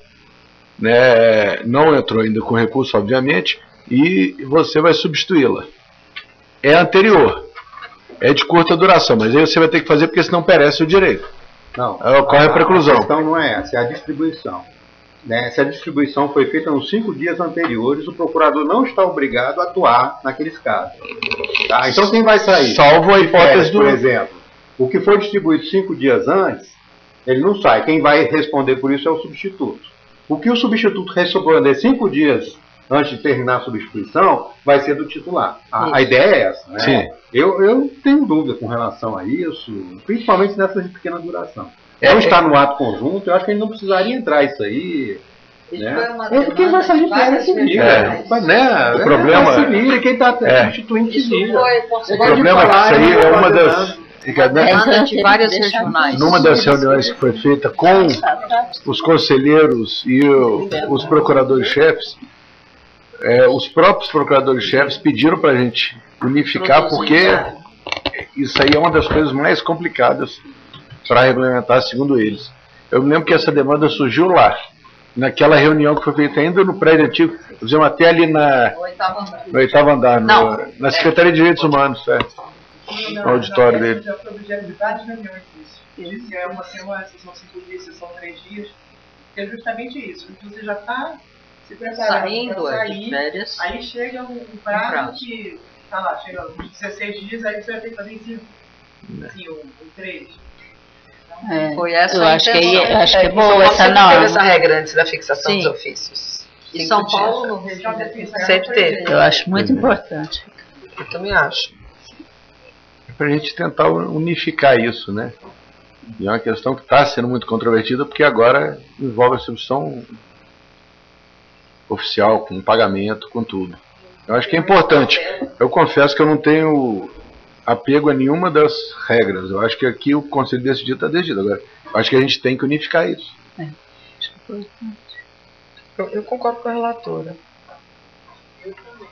né, não entrou ainda com recurso, obviamente, e você vai substituí-la. É anterior, é de curta duração, mas aí você vai ter que fazer porque senão perece o direito. Não, ocorre a preclusão. A questão não é essa, é a distribuição. Né? Se a distribuição foi feita nos 5 dias anteriores, o procurador não está obrigado a atuar naqueles casos. Tá? Então quem vai sair? Salvo a hipótese por exemplo, o que foi distribuído 5 dias antes, ele não sai. Quem vai responder por isso é o substituto. O que o substituto responder 5 dias antes de terminar a substituição, vai ser do titular. A ideia é essa. Né? Sim. Eu tenho dúvida com relação a isso, principalmente nessas de pequena duração. Não está no ato conjunto, eu acho que ele não precisaria entrar isso aí. Né? Porque vai sair férias civil. Né? O problema civil, quem está substituindo civil. O problema é que isso aí é uma das... de várias regionais. Numa das reuniões que foi feita com os conselheiros e os procuradores-chefes, os próprios procuradores-chefes pediram para a gente unificar, porque isso aí é uma das coisas mais complicadas para regulamentar, segundo eles. Eu me lembro que essa demanda surgiu lá, naquela reunião que foi feita ainda no prédio antigo, fizemos até ali no 8º andar, na Secretaria de Direitos Humanos, no auditório dele. Já foi objeto de várias reuniões disso. Isso é uma semana, são 5 dias, são 3 dias. É justamente isso. Você já está se preparando para sair, de férias, aí chega um prazo que, tá lá, chega uns 16 dias, aí você vai ter que fazer em 5. Assim, ou 3. Foi essa eu acho que é boa essa norma. Teve essa regra antes da fixação dos ofícios. E São Paulo, no regime sempre teve. Eu acho muito importante. Eu também acho. É para a gente tentar unificar isso, né? E é uma questão que está sendo muito controvertida, porque agora envolve a substituição oficial, com pagamento, com tudo. Eu acho que é importante. Eu confesso que eu não tenho apego a nenhuma das regras. Eu acho que aqui o Conselho decidido está decidido. Agora, eu acho que a gente tem que unificar isso. Acho importante. Eu concordo com a relatora. Eu também.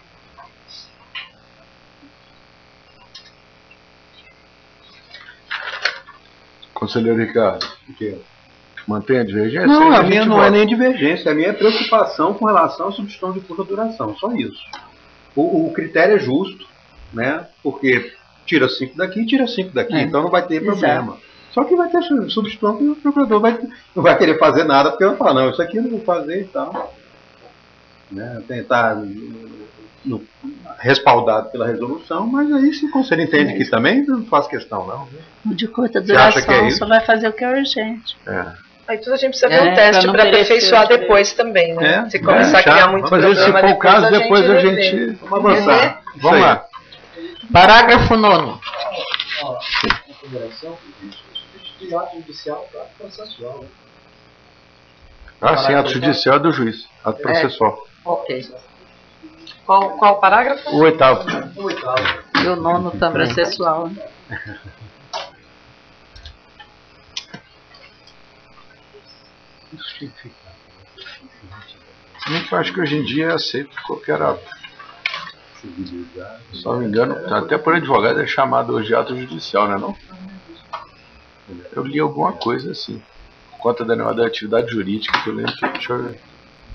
Conselheiro Ricardo, mantém a divergência? Não, a minha não é nem divergência, a minha é preocupação com relação à substituição de curta duração, só isso. O critério é justo, né? Porque tira 5 daqui e tira 5 daqui, então não vai ter problema. Só que vai ter substituição que o procurador não vai querer fazer nada, porque vai falar, não, isso aqui eu não vou fazer e tal. Né? Tentar respaldado pela resolução, mas aí se o conselho entende que também não faz questão, não. O de curta Você acha que é duração isso? só vai fazer o que é urgente. Aí tudo a gente precisa ver um pra teste não para perecer aperfeiçoar o direito. depois também, né? Se começar a chato. criar muito Mas aí, se problema, for o caso, depois a revê. gente... Vamos avançar. Vamos lá. Parágrafo 9º. A ponderação de ato judicial para ato processual. Ah, sim, ato judicial é do juiz. Ato processual. Ok. Qual parágrafo? O 8º. E o 9º também. Processual. Eu acho que hoje em dia é aceito qualquer ato. Se não me engano, até por advogado é chamado hoje de ato judicial, né, não? Eu li alguma coisa assim. Por conta da atividade jurídica que eu lembro. Deixa eu ver.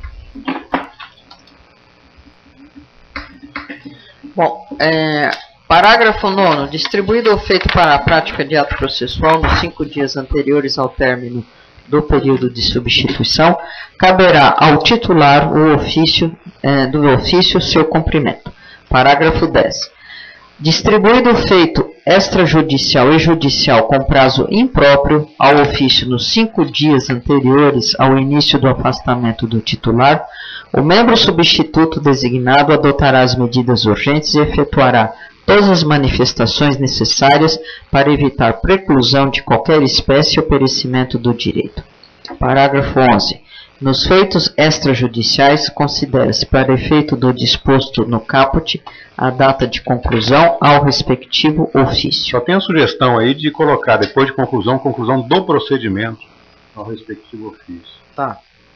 Bom, parágrafo 9º. Distribuído ou feito para a prática de ato processual nos 5 dias anteriores ao término do período de substituição, caberá ao titular do ofício seu cumprimento. Parágrafo 10. Distribuído o feito extrajudicial e judicial com prazo impróprio ao ofício nos 5 dias anteriores ao início do afastamento do titular, o membro substituto designado adotará as medidas urgentes e efetuará todas as manifestações necessárias para evitar preclusão de qualquer espécie ou perecimento do direito. Parágrafo 11. Nos feitos extrajudiciais, considera-se para efeito do disposto no caput a data de conclusão ao respectivo ofício. Só tem a sugestão aí de colocar, depois de conclusão do procedimento ao respectivo ofício. Tá.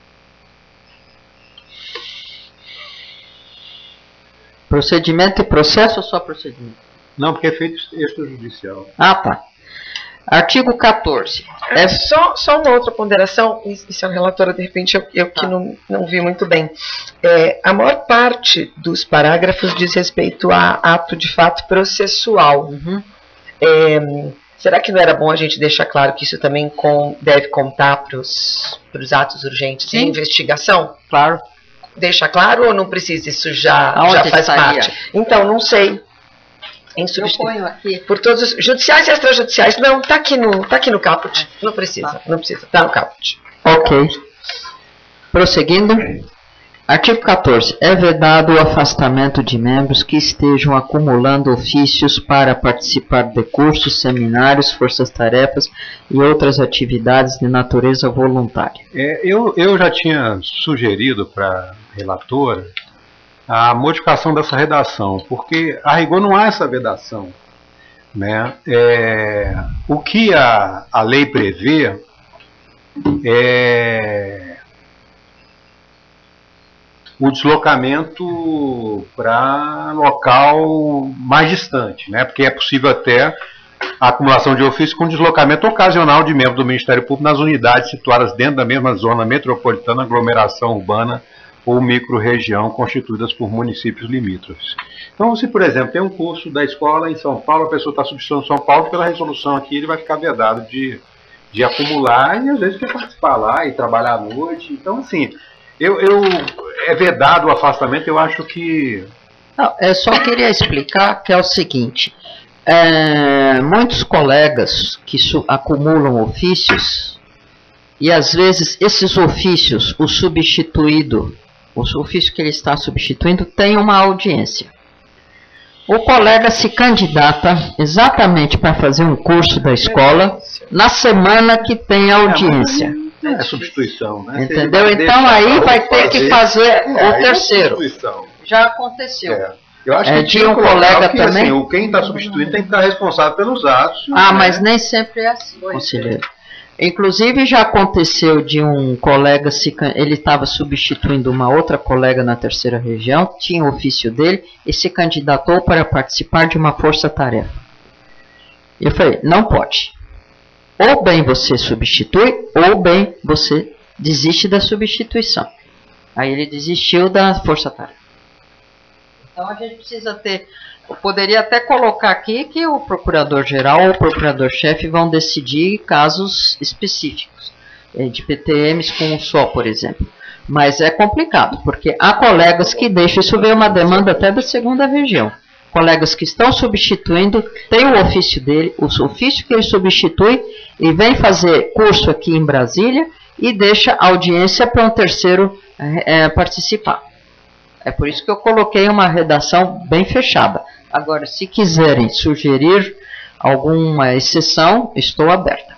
Procedimento e processo ou só procedimento? Não, porque é feito extrajudicial. Ah, tá. Artigo 14. Só uma outra ponderação, e senhora relatora, de repente eu que não vi muito bem. A maior parte dos parágrafos diz respeito a ato de fato processual. Uhum. Será que não era bom a gente deixar claro que isso também deve contar para os atos urgentes de investigação? Claro. Deixa claro ou não precisa? Isso já faz parte? Então, não sei. Eu ponho aqui. Por todos os judiciais e extrajudiciais. Não, tá aqui no caput. Não precisa, tá no caput. Ok. Prosseguindo. Artigo 14. É vedado o afastamento de membros que estejam acumulando ofícios para participar de cursos, seminários, forças-tarefas e outras atividades de natureza voluntária. Eu já tinha sugerido para a relatora a modificação dessa redação, porque a rigor não há essa vedação, né? O que a lei prevê é o deslocamento para local mais distante, né? Porque é possível até a acumulação de ofício com deslocamento ocasional de membros do Ministério Público nas unidades situadas dentro da mesma zona metropolitana, aglomeração urbana ou micro-região constituídas por municípios limítrofes. Então, se, por exemplo, tem um curso da escola em São Paulo, a pessoa está substituindo São Paulo, pela resolução aqui ele vai ficar vedado de acumular e às vezes quer participar lá e trabalhar à noite. Então, assim, é vedado o afastamento, eu acho que... Não, eu só queria explicar que é o seguinte, muitos colegas que acumulam ofícios e às vezes esses ofícios, o ofício que ele está substituindo tem uma audiência. O colega se candidata exatamente para fazer um curso da escola na semana que tem a audiência. É substituição, né? Entendeu? Então aí vai ter que fazer o terceiro. Já aconteceu. Eu acho que tinha um colega que, também. Assim, quem está substituindo tem que estar responsável pelos atos. Mas nem sempre é assim, conselheiro. Inclusive já aconteceu de um colega, ele estava substituindo uma outra colega na terceira região, tinha o ofício dele e se candidatou para participar de uma força-tarefa. Eu falei, não pode. Ou bem você substitui, ou bem você desiste da substituição. Aí ele desistiu da força-tarefa. Então a gente precisa ter... Eu poderia até colocar aqui que o procurador-geral ou o procurador-chefe vão decidir casos específicos, de PTMs com um só, por exemplo. Mas é complicado, porque há colegas que deixam, isso veio uma demanda até da segunda região. Colegas que estão substituindo, tem o ofício dele, o ofício que ele substitui, e vem fazer curso aqui em Brasília e deixa audiência para um terceiro participar. É por isso que eu coloquei uma redação bem fechada. Agora, se quiserem sugerir alguma exceção, estou aberta.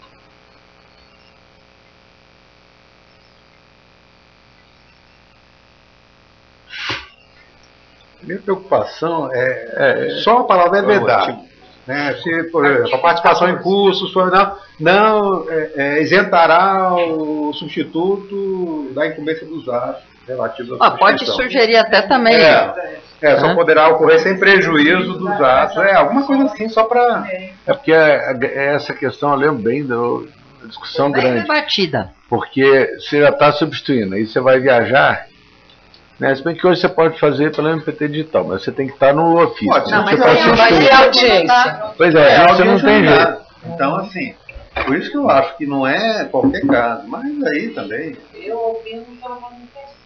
Minha preocupação só a palavra é vedar. Né? Se, por exemplo, a participação em cursos não isentará o substituto da incumbência dos atos relativos à pode sugerir até também. Só poderá ocorrer sem prejuízo dos atos. Alguma coisa assim, só para... porque essa questão eu lembro bem da discussão bem grande. Debatida. Porque você já está substituindo, aí você vai viajar, né? Se bem que hoje você pode fazer pelo MPT digital, mas você tem que estar no ofício. Não, mas você aí vai ter audiência. Pois você não tem jeito. Então, assim, por isso que eu acho que não é qualquer caso, mas aí também... Eu opino pela manutenção.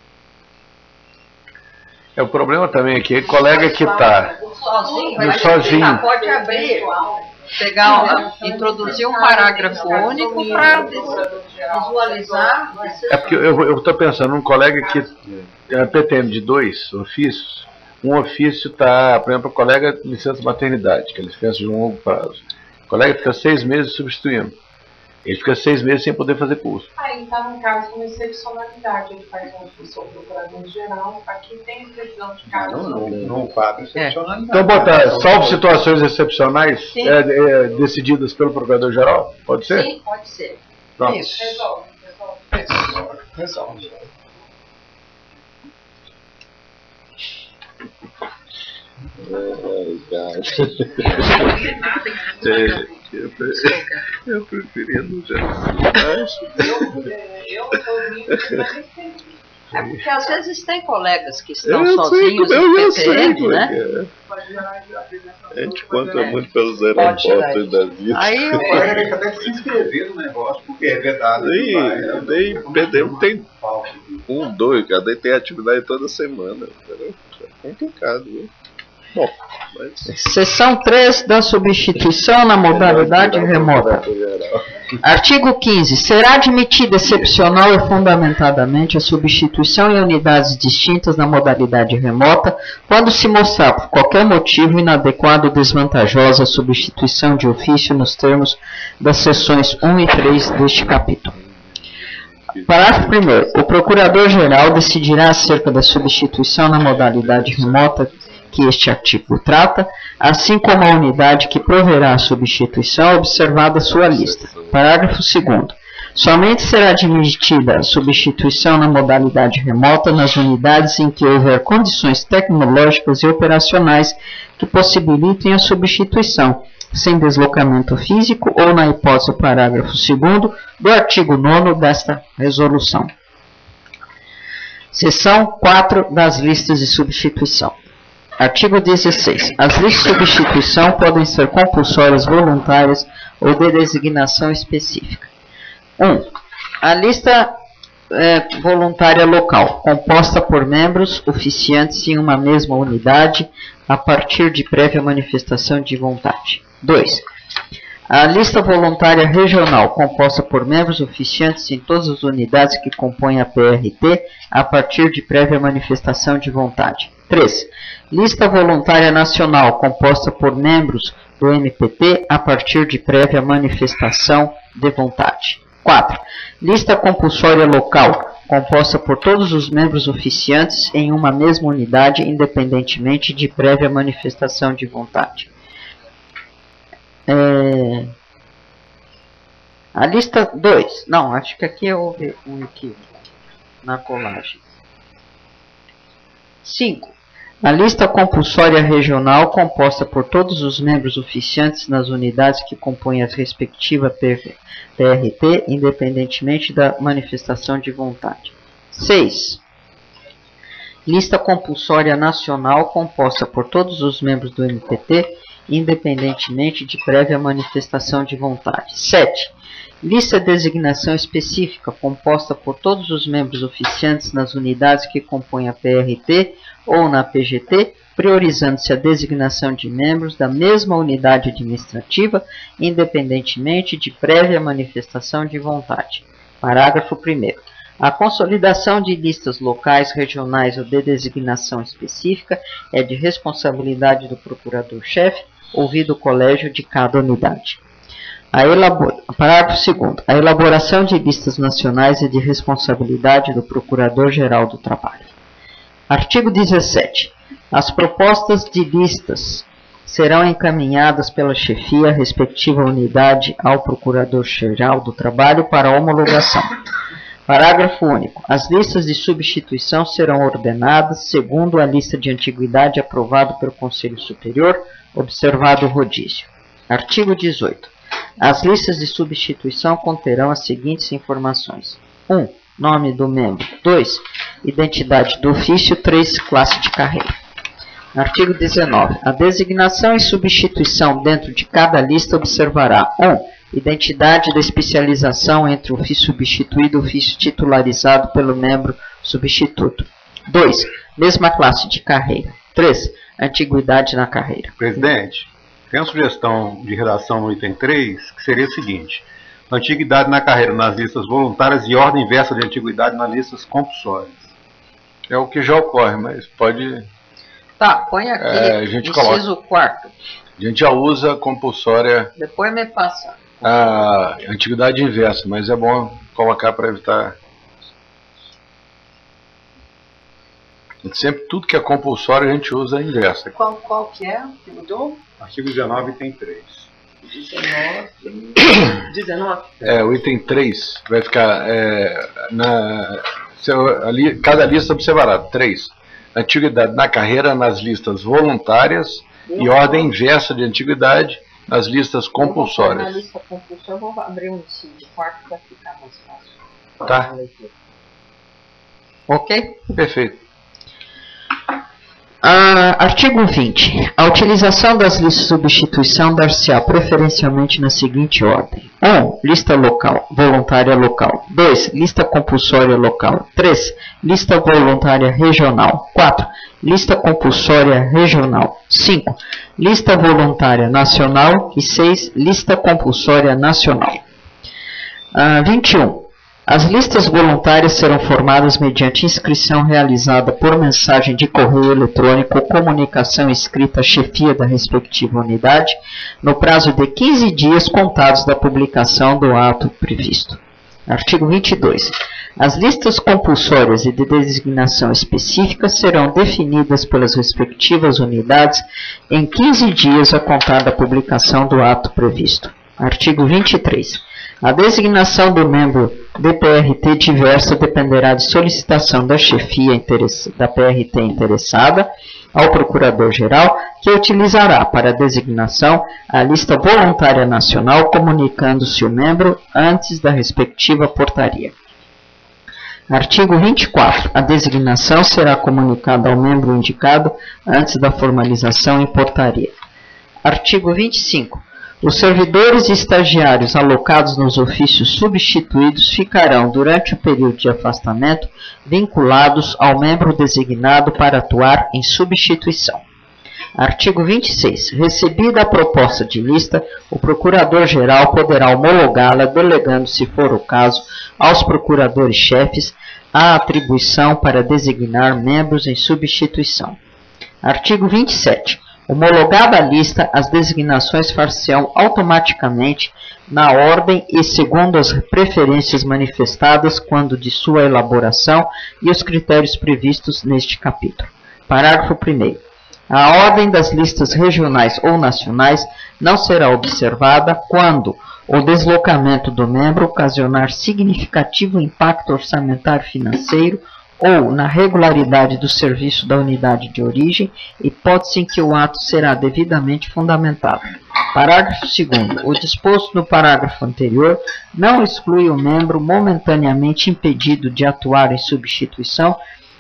O problema também é que o colega que está sozinho, pode abrir, introduzir um parágrafo único para visualizar. Porque eu estou pensando, um colega que é PTM de 2 ofícios, um ofício está, por exemplo, o colega de licença maternidade, que é licença de longo prazo. O colega fica 6 meses substituindo. Ele fica 6 meses sem poder fazer curso. Aí está no caso com excepcionalidade. Ele faz um ofício ao procurador-geral. Aqui tem previsão de casos. Não paga excepcionalidade. Então, botar salvo situações excepcionais decididas pelo procurador-geral? Pode ser? Sim, pode ser. Pronto. Isso. Resolve. Eu preferia no porque às vezes tem colegas que estão sozinhos no PTM, né? A gente conta muito pelos aeroportos da vida. Aí o colega tem que até se inscrever no negócio, porque é vedado. Daí PTM tem 1, 2, daí tem atividade toda semana. É complicado, viu? Bom, Seção 3 da substituição na modalidade remota. Artigo 15. Será admitida excepcional e fundamentadamente a substituição em unidades distintas na modalidade remota quando se mostrar por qualquer motivo inadequado ou desvantajosa a substituição de ofício nos termos das seções 1 e 3 deste capítulo. Parágrafo 1º. O Procurador-Geral decidirá acerca da substituição na modalidade remota que este artigo trata, assim como a unidade que proverá a substituição, observada sua lista. Parágrafo 2º. Somente será admitida a substituição na modalidade remota nas unidades em que houver condições tecnológicas e operacionais que possibilitem a substituição, sem deslocamento físico ou na hipótese do parágrafo 2º do artigo 9º desta resolução. Seção 4 das listas de substituição. Artigo 16. As listas de substituição podem ser compulsórias, voluntárias ou de designação específica. 1. A lista voluntária local, composta por membros oficiantes em uma mesma unidade, a partir de prévia manifestação de vontade. 2. A lista voluntária regional, composta por membros oficiantes em todas as unidades que compõem a PRT, a partir de prévia manifestação de vontade. 3. Lista voluntária nacional, composta por membros do MPT, a partir de prévia manifestação de vontade. 4. Lista compulsória local, composta por todos os membros oficiantes em uma mesma unidade, independentemente de prévia manifestação de vontade. A lista 2. Não, acho que aqui houve um equívoco na colagem. 5. A lista compulsória regional, composta por todos os membros oficiantes nas unidades que compõem a respectiva PRT, independentemente da manifestação de vontade. 6. Lista compulsória nacional, composta por todos os membros do MPT independentemente de prévia manifestação de vontade. 7. Lista de designação específica composta por todos os membros oficiantes nas unidades que compõem a PRT ou na PGT, priorizando-se a designação de membros da mesma unidade administrativa, independentemente de prévia manifestação de vontade. Parágrafo 1º. A consolidação de listas locais, regionais ou de designação específica é de responsabilidade do procurador-chefe, ouvido o colégio de cada unidade. Parágrafo 2º. A elaboração de listas nacionais é de responsabilidade do Procurador-Geral do Trabalho. Artigo 17. As propostas de listas serão encaminhadas pela chefia respectiva unidade ao Procurador-Geral do Trabalho para homologação. Parágrafo único. As listas de substituição serão ordenadas segundo a lista de antiguidade aprovada pelo Conselho Superior, observado o rodízio. Artigo 18. As listas de substituição conterão as seguintes informações. 1. Nome do membro. 2. Identidade do ofício. 3. Classe de carreira. Artigo 19. A designação e substituição dentro de cada lista observará 1. Identidade da especialização entre o ofício substituído e o ofício titularizado pelo membro substituto. 2. Mesma classe de carreira. 3. Antiguidade na carreira. Presidente, tem uma sugestão de redação no item 3, que seria o seguinte: antiguidade na carreira nas listas voluntárias e ordem inversa de antiguidade nas listas compulsórias. É o que já ocorre, mas pode... Tá, põe aqui, a gente inciso 4º. A gente já usa compulsória... Depois me passa. A antiguidade inversa, mas é bom colocar para evitar... Sempre tudo que é compulsório a gente usa a inversa. Qual que é que mudou? Artigo 19, item 3. 19. O item 3 vai ficar ali, cada lista observará 3. Antiguidade na carreira nas listas voluntárias e ordem inversa de antiguidade nas listas compulsórias. Na lista compulsória, vou abrir um inciso 4 para ficar mais fácil. Tá. Ok? Perfeito. Artigo 20. A utilização das listas de substituição dar-se-á preferencialmente na seguinte ordem. 1. Lista local, voluntária local. 2. Lista compulsória local. 3. Lista voluntária regional. 4. Lista compulsória regional. 5. Lista voluntária nacional. E 6. Lista compulsória nacional. 21. As listas voluntárias serão formadas mediante inscrição realizada por mensagem de correio eletrônico ou comunicação escrita à chefia da respectiva unidade, no prazo de 15 dias contados da publicação do ato previsto. Artigo 22. As listas compulsórias e de designação específica serão definidas pelas respectivas unidades em 15 dias a contar da publicação do ato previsto. Artigo 23. A designação do membro DPRT diversa dependerá de solicitação da chefia da PRT interessada ao Procurador-Geral, que utilizará para a designação a lista voluntária nacional, comunicando-se o membro antes da respectiva portaria. Artigo 24. A designação será comunicada ao membro indicado antes da formalização em portaria. Artigo 25. Os servidores e estagiários alocados nos ofícios substituídos ficarão, durante o período de afastamento, vinculados ao membro designado para atuar em substituição. Artigo 26. Recebida a proposta de lista, o Procurador-Geral poderá homologá-la, delegando, se for o caso, aos procuradores-chefes a atribuição para designar membros em substituição. Artigo 27. Homologada a lista, as designações far-se-ão automaticamente na ordem e segundo as preferências manifestadas quando de sua elaboração e os critérios previstos neste capítulo. Parágrafo 1º. A ordem das listas regionais ou nacionais não será observada quando o deslocamento do membro ocasionar significativo impacto orçamentário financeiro ou na regularidade do serviço da unidade de origem, hipótese em que o ato será devidamente fundamentado. Parágrafo 2º. O disposto no parágrafo anterior não exclui o membro momentaneamente impedido de atuar em substituição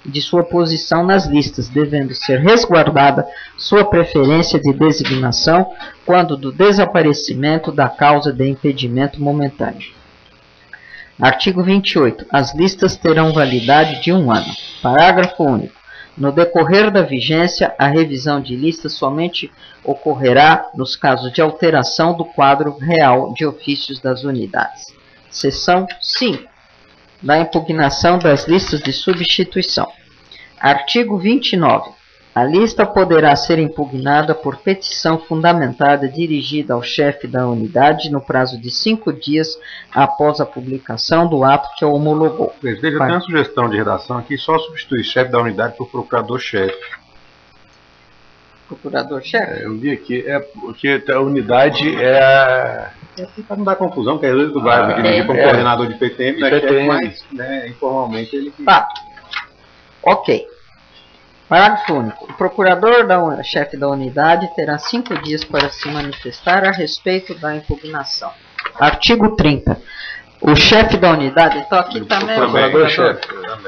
e de sua posição nas listas, devendo ser resguardada sua preferência de designação quando do desaparecimento da causa de impedimento momentâneo. Artigo 28. As listas terão validade de 1 ano. Parágrafo único. No decorrer da vigência, a revisão de listas somente ocorrerá nos casos de alteração do quadro real de ofícios das unidades. Seção 5. Da impugnação das listas de substituição. Artigo 29. A lista poderá ser impugnada por petição fundamentada dirigida ao chefe da unidade no prazo de 5 dias após a publicação do ato que a homologou. Presidente, eu tenho uma sugestão de redação aqui, só substituir chefe da unidade por procurador-chefe. Procurador-chefe? Eu vi aqui, porque a unidade é... Para não dar confusão, que às vezes vai dirigir para um coordenador de PTM, mas informalmente ele... Ok. Parágrafo único. O procurador-chefe da unidade terá 5 dias para se manifestar a respeito da impugnação. Artigo 30. O chefe da unidade, então aqui também é o procurador-chefe.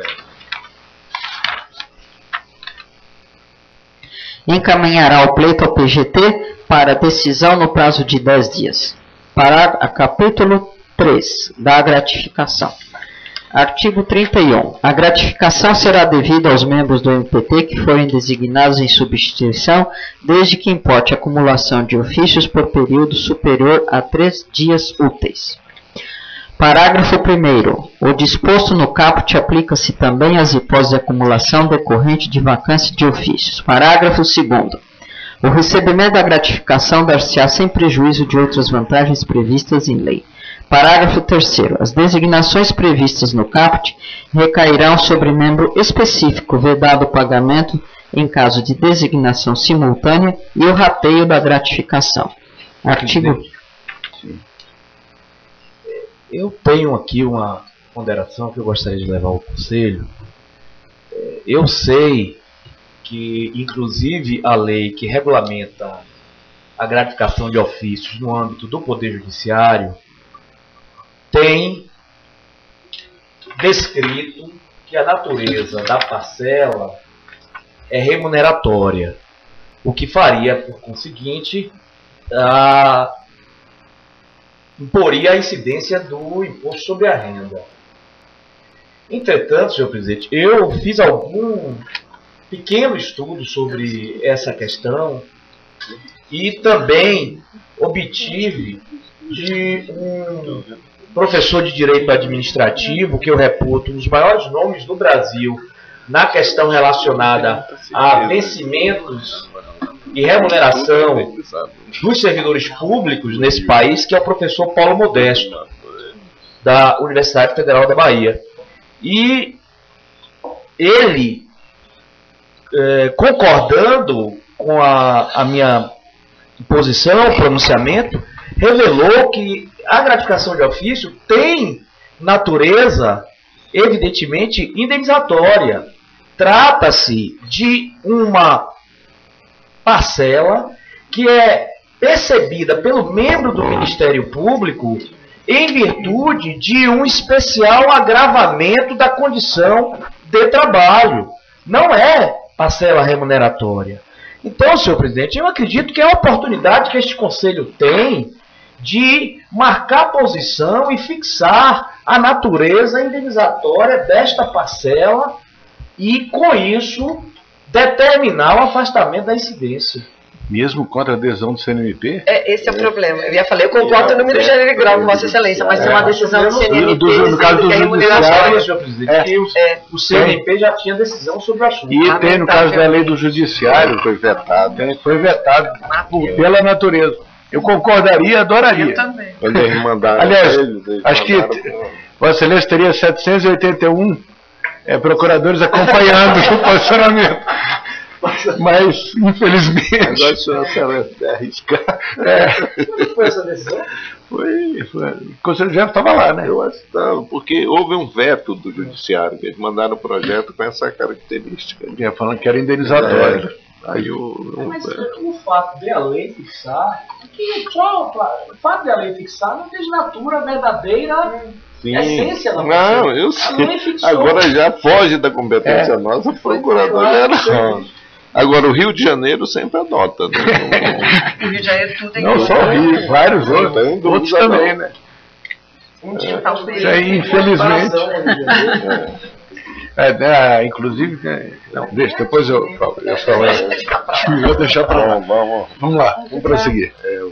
Encaminhará o pleito ao PGT para decisão no prazo de 10 dias. Capítulo 3. Da gratificação. Artigo 31. A gratificação será devida aos membros do MPT que forem designados em substituição, desde que importe acumulação de ofícios por período superior a 3 dias úteis. Parágrafo 1º. O disposto no caput aplica-se também às hipóteses de acumulação decorrente de vacância de ofícios. Parágrafo 2º. O recebimento da gratificação dar-se-á sem prejuízo de outras vantagens previstas em lei. Parágrafo 3º. As designações previstas no caput recairão sobre membro específico, vedado o pagamento em caso de designação simultânea e o rateio da gratificação. Artigo... Eu tenho aqui uma ponderação que eu gostaria de levar ao Conselho. Eu sei que, inclusive, a lei que regulamenta a gratificação de ofícios no âmbito do Poder Judiciário tem descrito que a natureza da parcela é remuneratória, o que faria, por conseguinte, imporia a incidência do imposto sobre a renda. Entretanto, senhor presidente, eu fiz algum pequeno estudo sobre essa questão e também obtive de um professor de Direito Administrativo, que eu reputo um dos maiores nomes do Brasil na questão relacionada a vencimentos e remuneração dos servidores públicos nesse país, que é o professor Paulo Modesto, da Universidade Federal da Bahia. E ele, concordando com a minha posição, pronunciamento, revelou que a gratificação de ofício tem natureza, evidentemente, indenizatória. Trata-se de uma parcela que é percebida pelo membro do Ministério Público em virtude de um especial agravamento da condição de trabalho. Não é parcela remuneratória. Então, senhor presidente, eu acredito que é a oportunidade que este Conselho tem de marcar posição e fixar a natureza indenizatória desta parcela e, com isso, determinar o afastamento da incidência. Mesmo contra a adesão do CNMP? Esse é o problema. Eu concordo no número gênero e grau, Vossa Excelência, mas tem uma decisão do CNMP no caso do remuneratória. senhor presidente, o CNMP já tinha decisão sobre o assunto. E tem no caso da lei do judiciário, foi vetado. Foi vetado pela natureza. Eu concordaria, adoraria. Eu também. Aliás, acho que Vossa Excelência teria 781 procuradores acompanhando o posicionamento. Mas, infelizmente... Agora o senhor quer arriscar. Foi essa decisão? Foi. O Conselho Geral estava lá, né? Eu acho que estava, porque houve um veto do Judiciário, que eles mandaram o projeto com essa característica. Falando que era indenizatório. Aí mas o fato de a lei fixar, o fato de a lei fixar não desnatura a verdadeira Sim. A essência da Não, eu sei. Agora já foge da competência nossa, procurador-geral. Agora, o Rio de Janeiro sempre adota. Né? O Rio de Janeiro tudo é Não só o Rio, vários outros também, né? Isso aí, infelizmente. Inclusive, não, deixa, depois eu falo. Vou deixar para lá. Vamos lá, vamos prosseguir.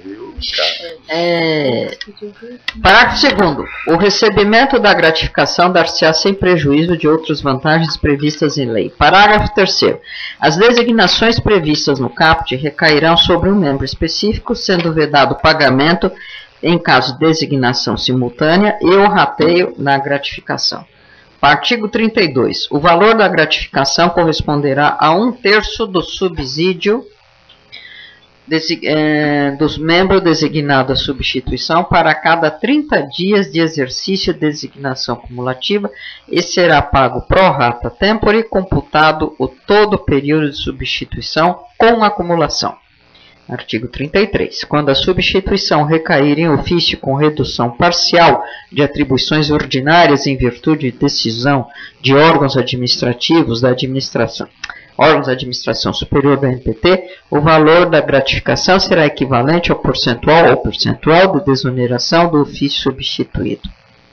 Parágrafo 2º. O recebimento da gratificação dar-se-á sem prejuízo de outras vantagens previstas em lei. Parágrafo 3º. As designações previstas no caput recairão sobre um membro específico, sendo vedado o pagamento em caso de designação simultânea e o rateio na gratificação. Artigo 32. O valor da gratificação corresponderá a 1/3 do subsídio dos membros designados à substituição para cada 30 dias de exercício de designação cumulativa e será pago pro rata tempore, computado o todo período de substituição com acumulação. Artigo 33. Quando a substituição recair em ofício com redução parcial de atribuições ordinárias em virtude de decisão de órgãos administrativos da administração superior do MPT, o valor da gratificação será equivalente ao percentual de desoneração do ofício substituído.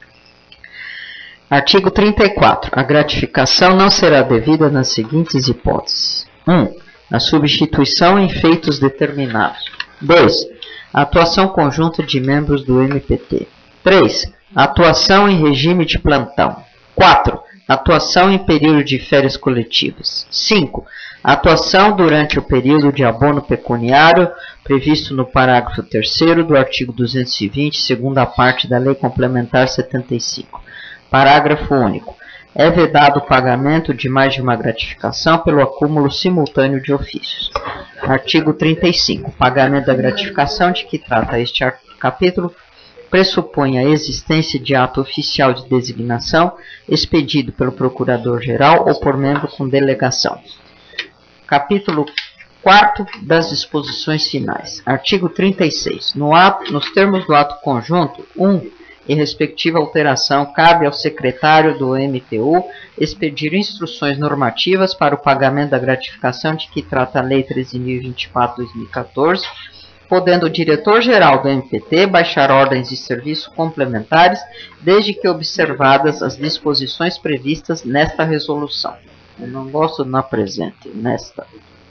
Artigo 34. A gratificação não será devida nas seguintes hipóteses. 1. A substituição em feitos determinados. 2. A atuação conjunta de membros do MPT. 3. Atuação em regime de plantão. 4. Atuação em período de férias coletivas. 5. Atuação durante o período de abono pecuniário previsto no parágrafo 3º do artigo 220, segunda parte da Lei Complementar 75. Parágrafo único. É vedado o pagamento de mais de uma gratificação pelo acúmulo simultâneo de ofícios. Artigo 35. Pagamento da gratificação de que trata este capítulo pressupõe a existência de ato oficial de designação expedido pelo Procurador-Geral ou por membro com delegação. Capítulo 4 das disposições finais. Artigo 36. Nos termos do ato conjunto, e respectiva alteração, cabe ao secretário do MTU expedir instruções normativas para o pagamento da gratificação de que trata a Lei 13.024/2014, podendo o diretor-geral do MPT baixar ordens de serviço complementares, desde que observadas as disposições previstas nesta resolução. Eu não gosto na presente, nesta.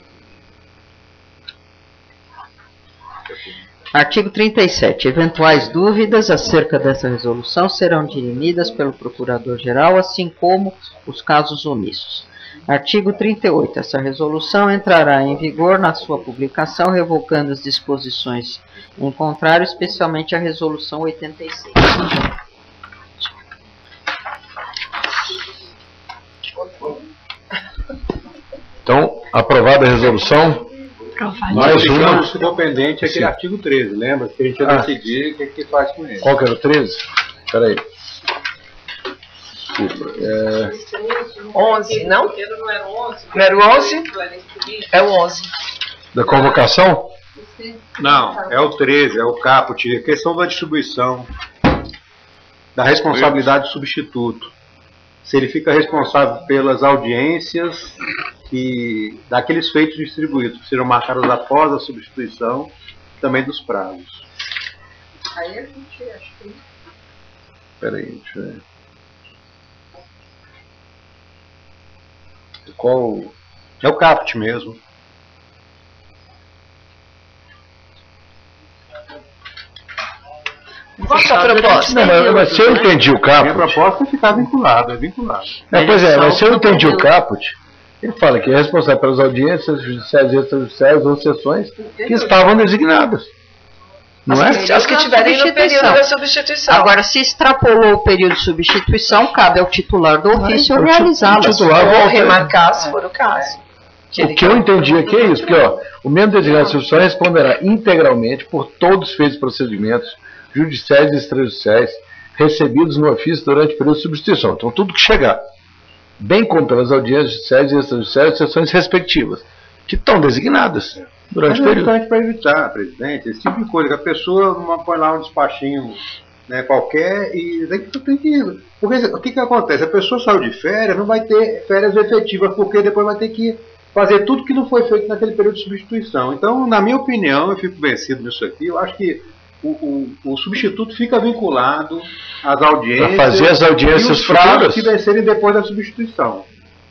Artigo 37. Eventuais dúvidas acerca dessa resolução serão dirimidas pelo Procurador-Geral, assim como os casos omissos. Artigo 38. Essa resolução entrará em vigor na sua publicação, revogando as disposições em contrário, especialmente a Resolução 86. Então, aprovada a resolução. Mais uma. Ficou pendente aquele artigo 13, lembra? Que a gente ia decidir o que faz com ele. Qual que era o 13? Espera aí. Desculpa. 11, não? Não era 11? Não era o 11? É o 11. Da convocação? Não, é o 13, é o caput. A questão da distribuição, da responsabilidade do substituto. Se ele fica responsável pelas audiências e daqueles feitos distribuídos que serão marcados após a substituição, também dos prazos. Aí a gente acha que... Espera aí, deixa eu ver. Qual... É o caput mesmo. Qual é a proposta? Não, mas se eu entendi o caput... Minha proposta é ficar vinculado, é vinculado. Pois é, mas se eu entendi o caput, ele fala que é responsável pelas audiências judiciais e extrajudiciais ou sessões que estavam designadas. Não é? As que tiverem no período da substituição. Agora, se extrapolou o período de substituição, cabe ao titular do ofício realizá-las. Ou remarcar, se for o caso. O que eu entendi aqui é isso, porque o membro designado de substituição responderá integralmente por todos os feitos procedimentos judiciais e extrajudiciais recebidos no ofício durante o período de substituição. Então, tudo que chegar, bem como pelas audiências judiciais e extrajudiciais, sessões respectivas, que estão designadas durante o período. Para evitar, presidente, esse tipo de coisa, que a pessoa põe lá um despachinho né, qualquer, e daí tu tem que... Porque o que acontece? A pessoa saiu de férias, não vai ter férias efetivas, porque depois vai ter que fazer tudo que não foi feito naquele período de substituição. Então, na minha opinião, eu fico vencido nisso aqui, eu acho que o substituto fica vinculado às audiências, para fazer as audiências e os prazos futuras que vencerem depois da substituição.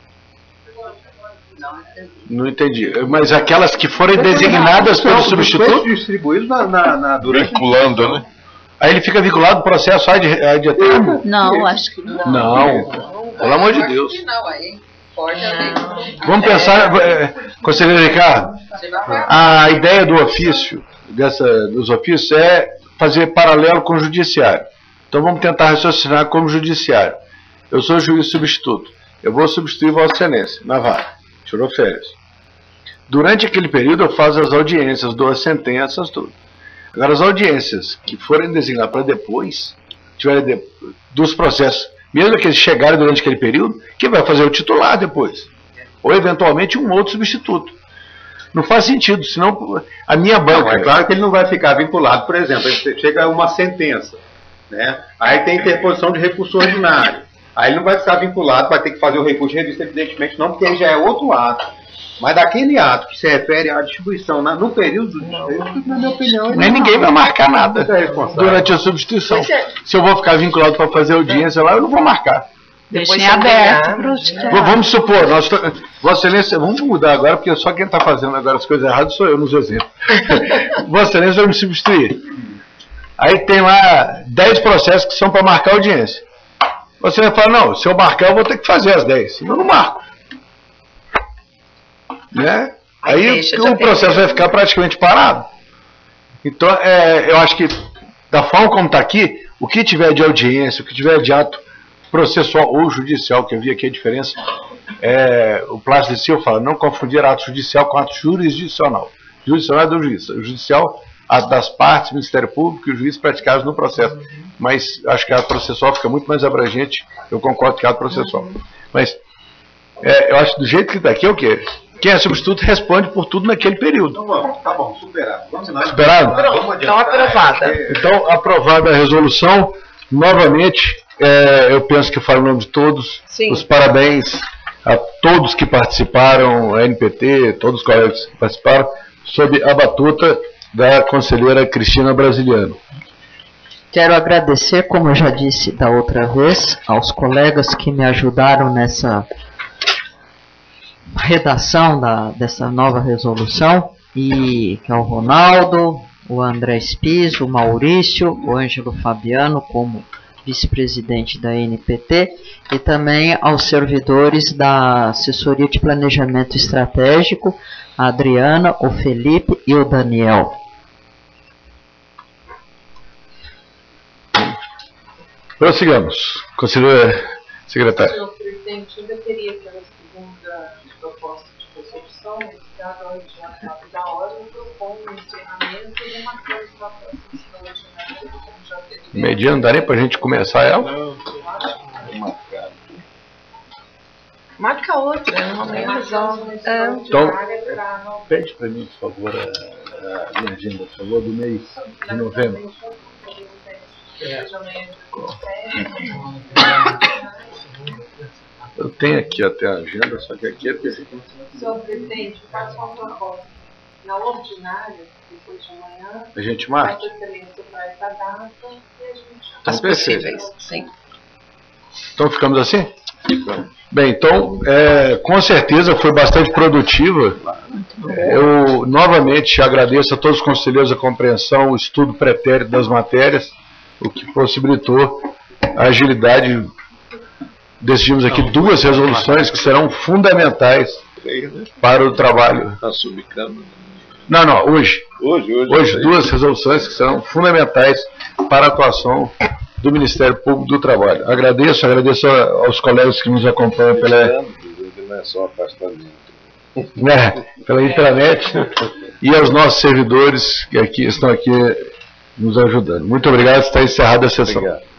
Não entendi. Mas aquelas que forem designadas pelo substituto? Distribuídos durante... Vinculando, né? Aí ele fica vinculado ao processo ad eterno? Não, acho que não. Não, pelo amor de Deus. Não, aí pode haver. Vamos pensar, conselheiro Ricardo, a ideia do ofício, dos ofícios é fazer paralelo com o judiciário. Então vamos tentar raciocinar como judiciário. Eu sou juiz substituto. Eu vou substituir Vossa Excelência na vara. Tirou férias. Durante aquele período eu faço as audiências, dou as sentenças, tudo. Agora as audiências que forem designadas para depois, tiverem dos processos, mesmo que eles chegarem durante aquele período, quem vai fazer o titular depois? Ou eventualmente um outro substituto. Não faz sentido, senão a minha banca... É claro que ele não vai ficar vinculado, por exemplo, chega uma sentença, né? Aí tem interposição de recurso ordinário. Aí ele não vai ficar vinculado, vai ter que fazer o recurso de revista, evidentemente não, porque aí já é outro ato. Mas daquele ato que se refere à distribuição no período, na minha opinião... Nem ninguém vai marcar nada durante a substituição. Se eu vou ficar vinculado para fazer audiência lá, eu não vou marcar. Deixem aberto para os Vamos supor, Vossa Excelência, vamos mudar agora, porque só quem está fazendo agora as coisas erradas sou eu nos exemplos. Vossa Excelência vai me substituir. Aí tem lá 10 processos que são para marcar audiência. Você vai falar, não, se eu marcar eu vou ter que fazer as 10, senão eu não marco. Né? Aí o processo vai ficar praticamente parado. Então, eu acho que, da forma como está aqui, o que tiver de audiência, o que tiver de ato processual ou judicial, que eu vi aqui a diferença, o Plácido de Silva fala, não confundir ato judicial com ato jurisdicional. Jurisdicional é do juiz, o judicial, ato das partes, Ministério Público e o juiz praticados no processo. Mas acho que a ato processual fica muito mais abrangente, eu concordo que é ato processual. Mas eu acho que do jeito que está aqui é o quê? Quem é substituto responde por tudo naquele período. Tá bom, superado. Vamos lá. Superado? Então aprovada. Então, aprovada a resolução, novamente, eu penso que eu falo em nome de todos. Sim. Os parabéns a todos que participaram, a NPT, todos os colegas que participaram, sob a batuta da conselheira Cristina Brasiliano. Quero agradecer, como eu já disse da outra vez, aos colegas que me ajudaram nessa redação dessa nova resolução, que é o Ronaldo, o André Spies, o Maurício, o Ângelo Fabiano como vice-presidente da NPT, e também aos servidores da Assessoria de Planejamento Estratégico, a Adriana, o Felipe e o Daniel. Prossigamos. Conselheira secretária. Senhor presidente, ainda teria aquela segunda proposta de resolução, dada a originalidade da ordem, eu proponho o encerramento e uma coisa da próxima extraordinária, como já teve. Meio-dia não dá nem para a gente começar ela? Não. Marca outra, normalmente resolve. Então, pede para mim, por favor, a minha agenda, por favor, do mês de novembro. Eu tenho aqui até a agenda, só que aqui é terrível. Senhor presidente, faço uma proposta. Na ordinária, depois de amanhã, A gente marca? Vossa Excelência para essa data e a gente... As possíveis, sim. Então ficamos assim? Bem, então, com certeza foi bastante produtiva. Eu novamente agradeço a todos os conselheiros a compreensão, o estudo pretérito das matérias, o que possibilitou a agilidade. Decidimos aqui 2 resoluções que serão fundamentais para o trabalho. Na subcâmara. Não, hoje. Hoje 2 resoluções que serão fundamentais para a atuação do Ministério Público do Trabalho. Agradeço aos colegas que nos acompanham Não é só afastamento. Pela intranet e aos nossos servidores que estão aqui nos ajudando. Muito obrigado, está encerrada a sessão. Obrigado.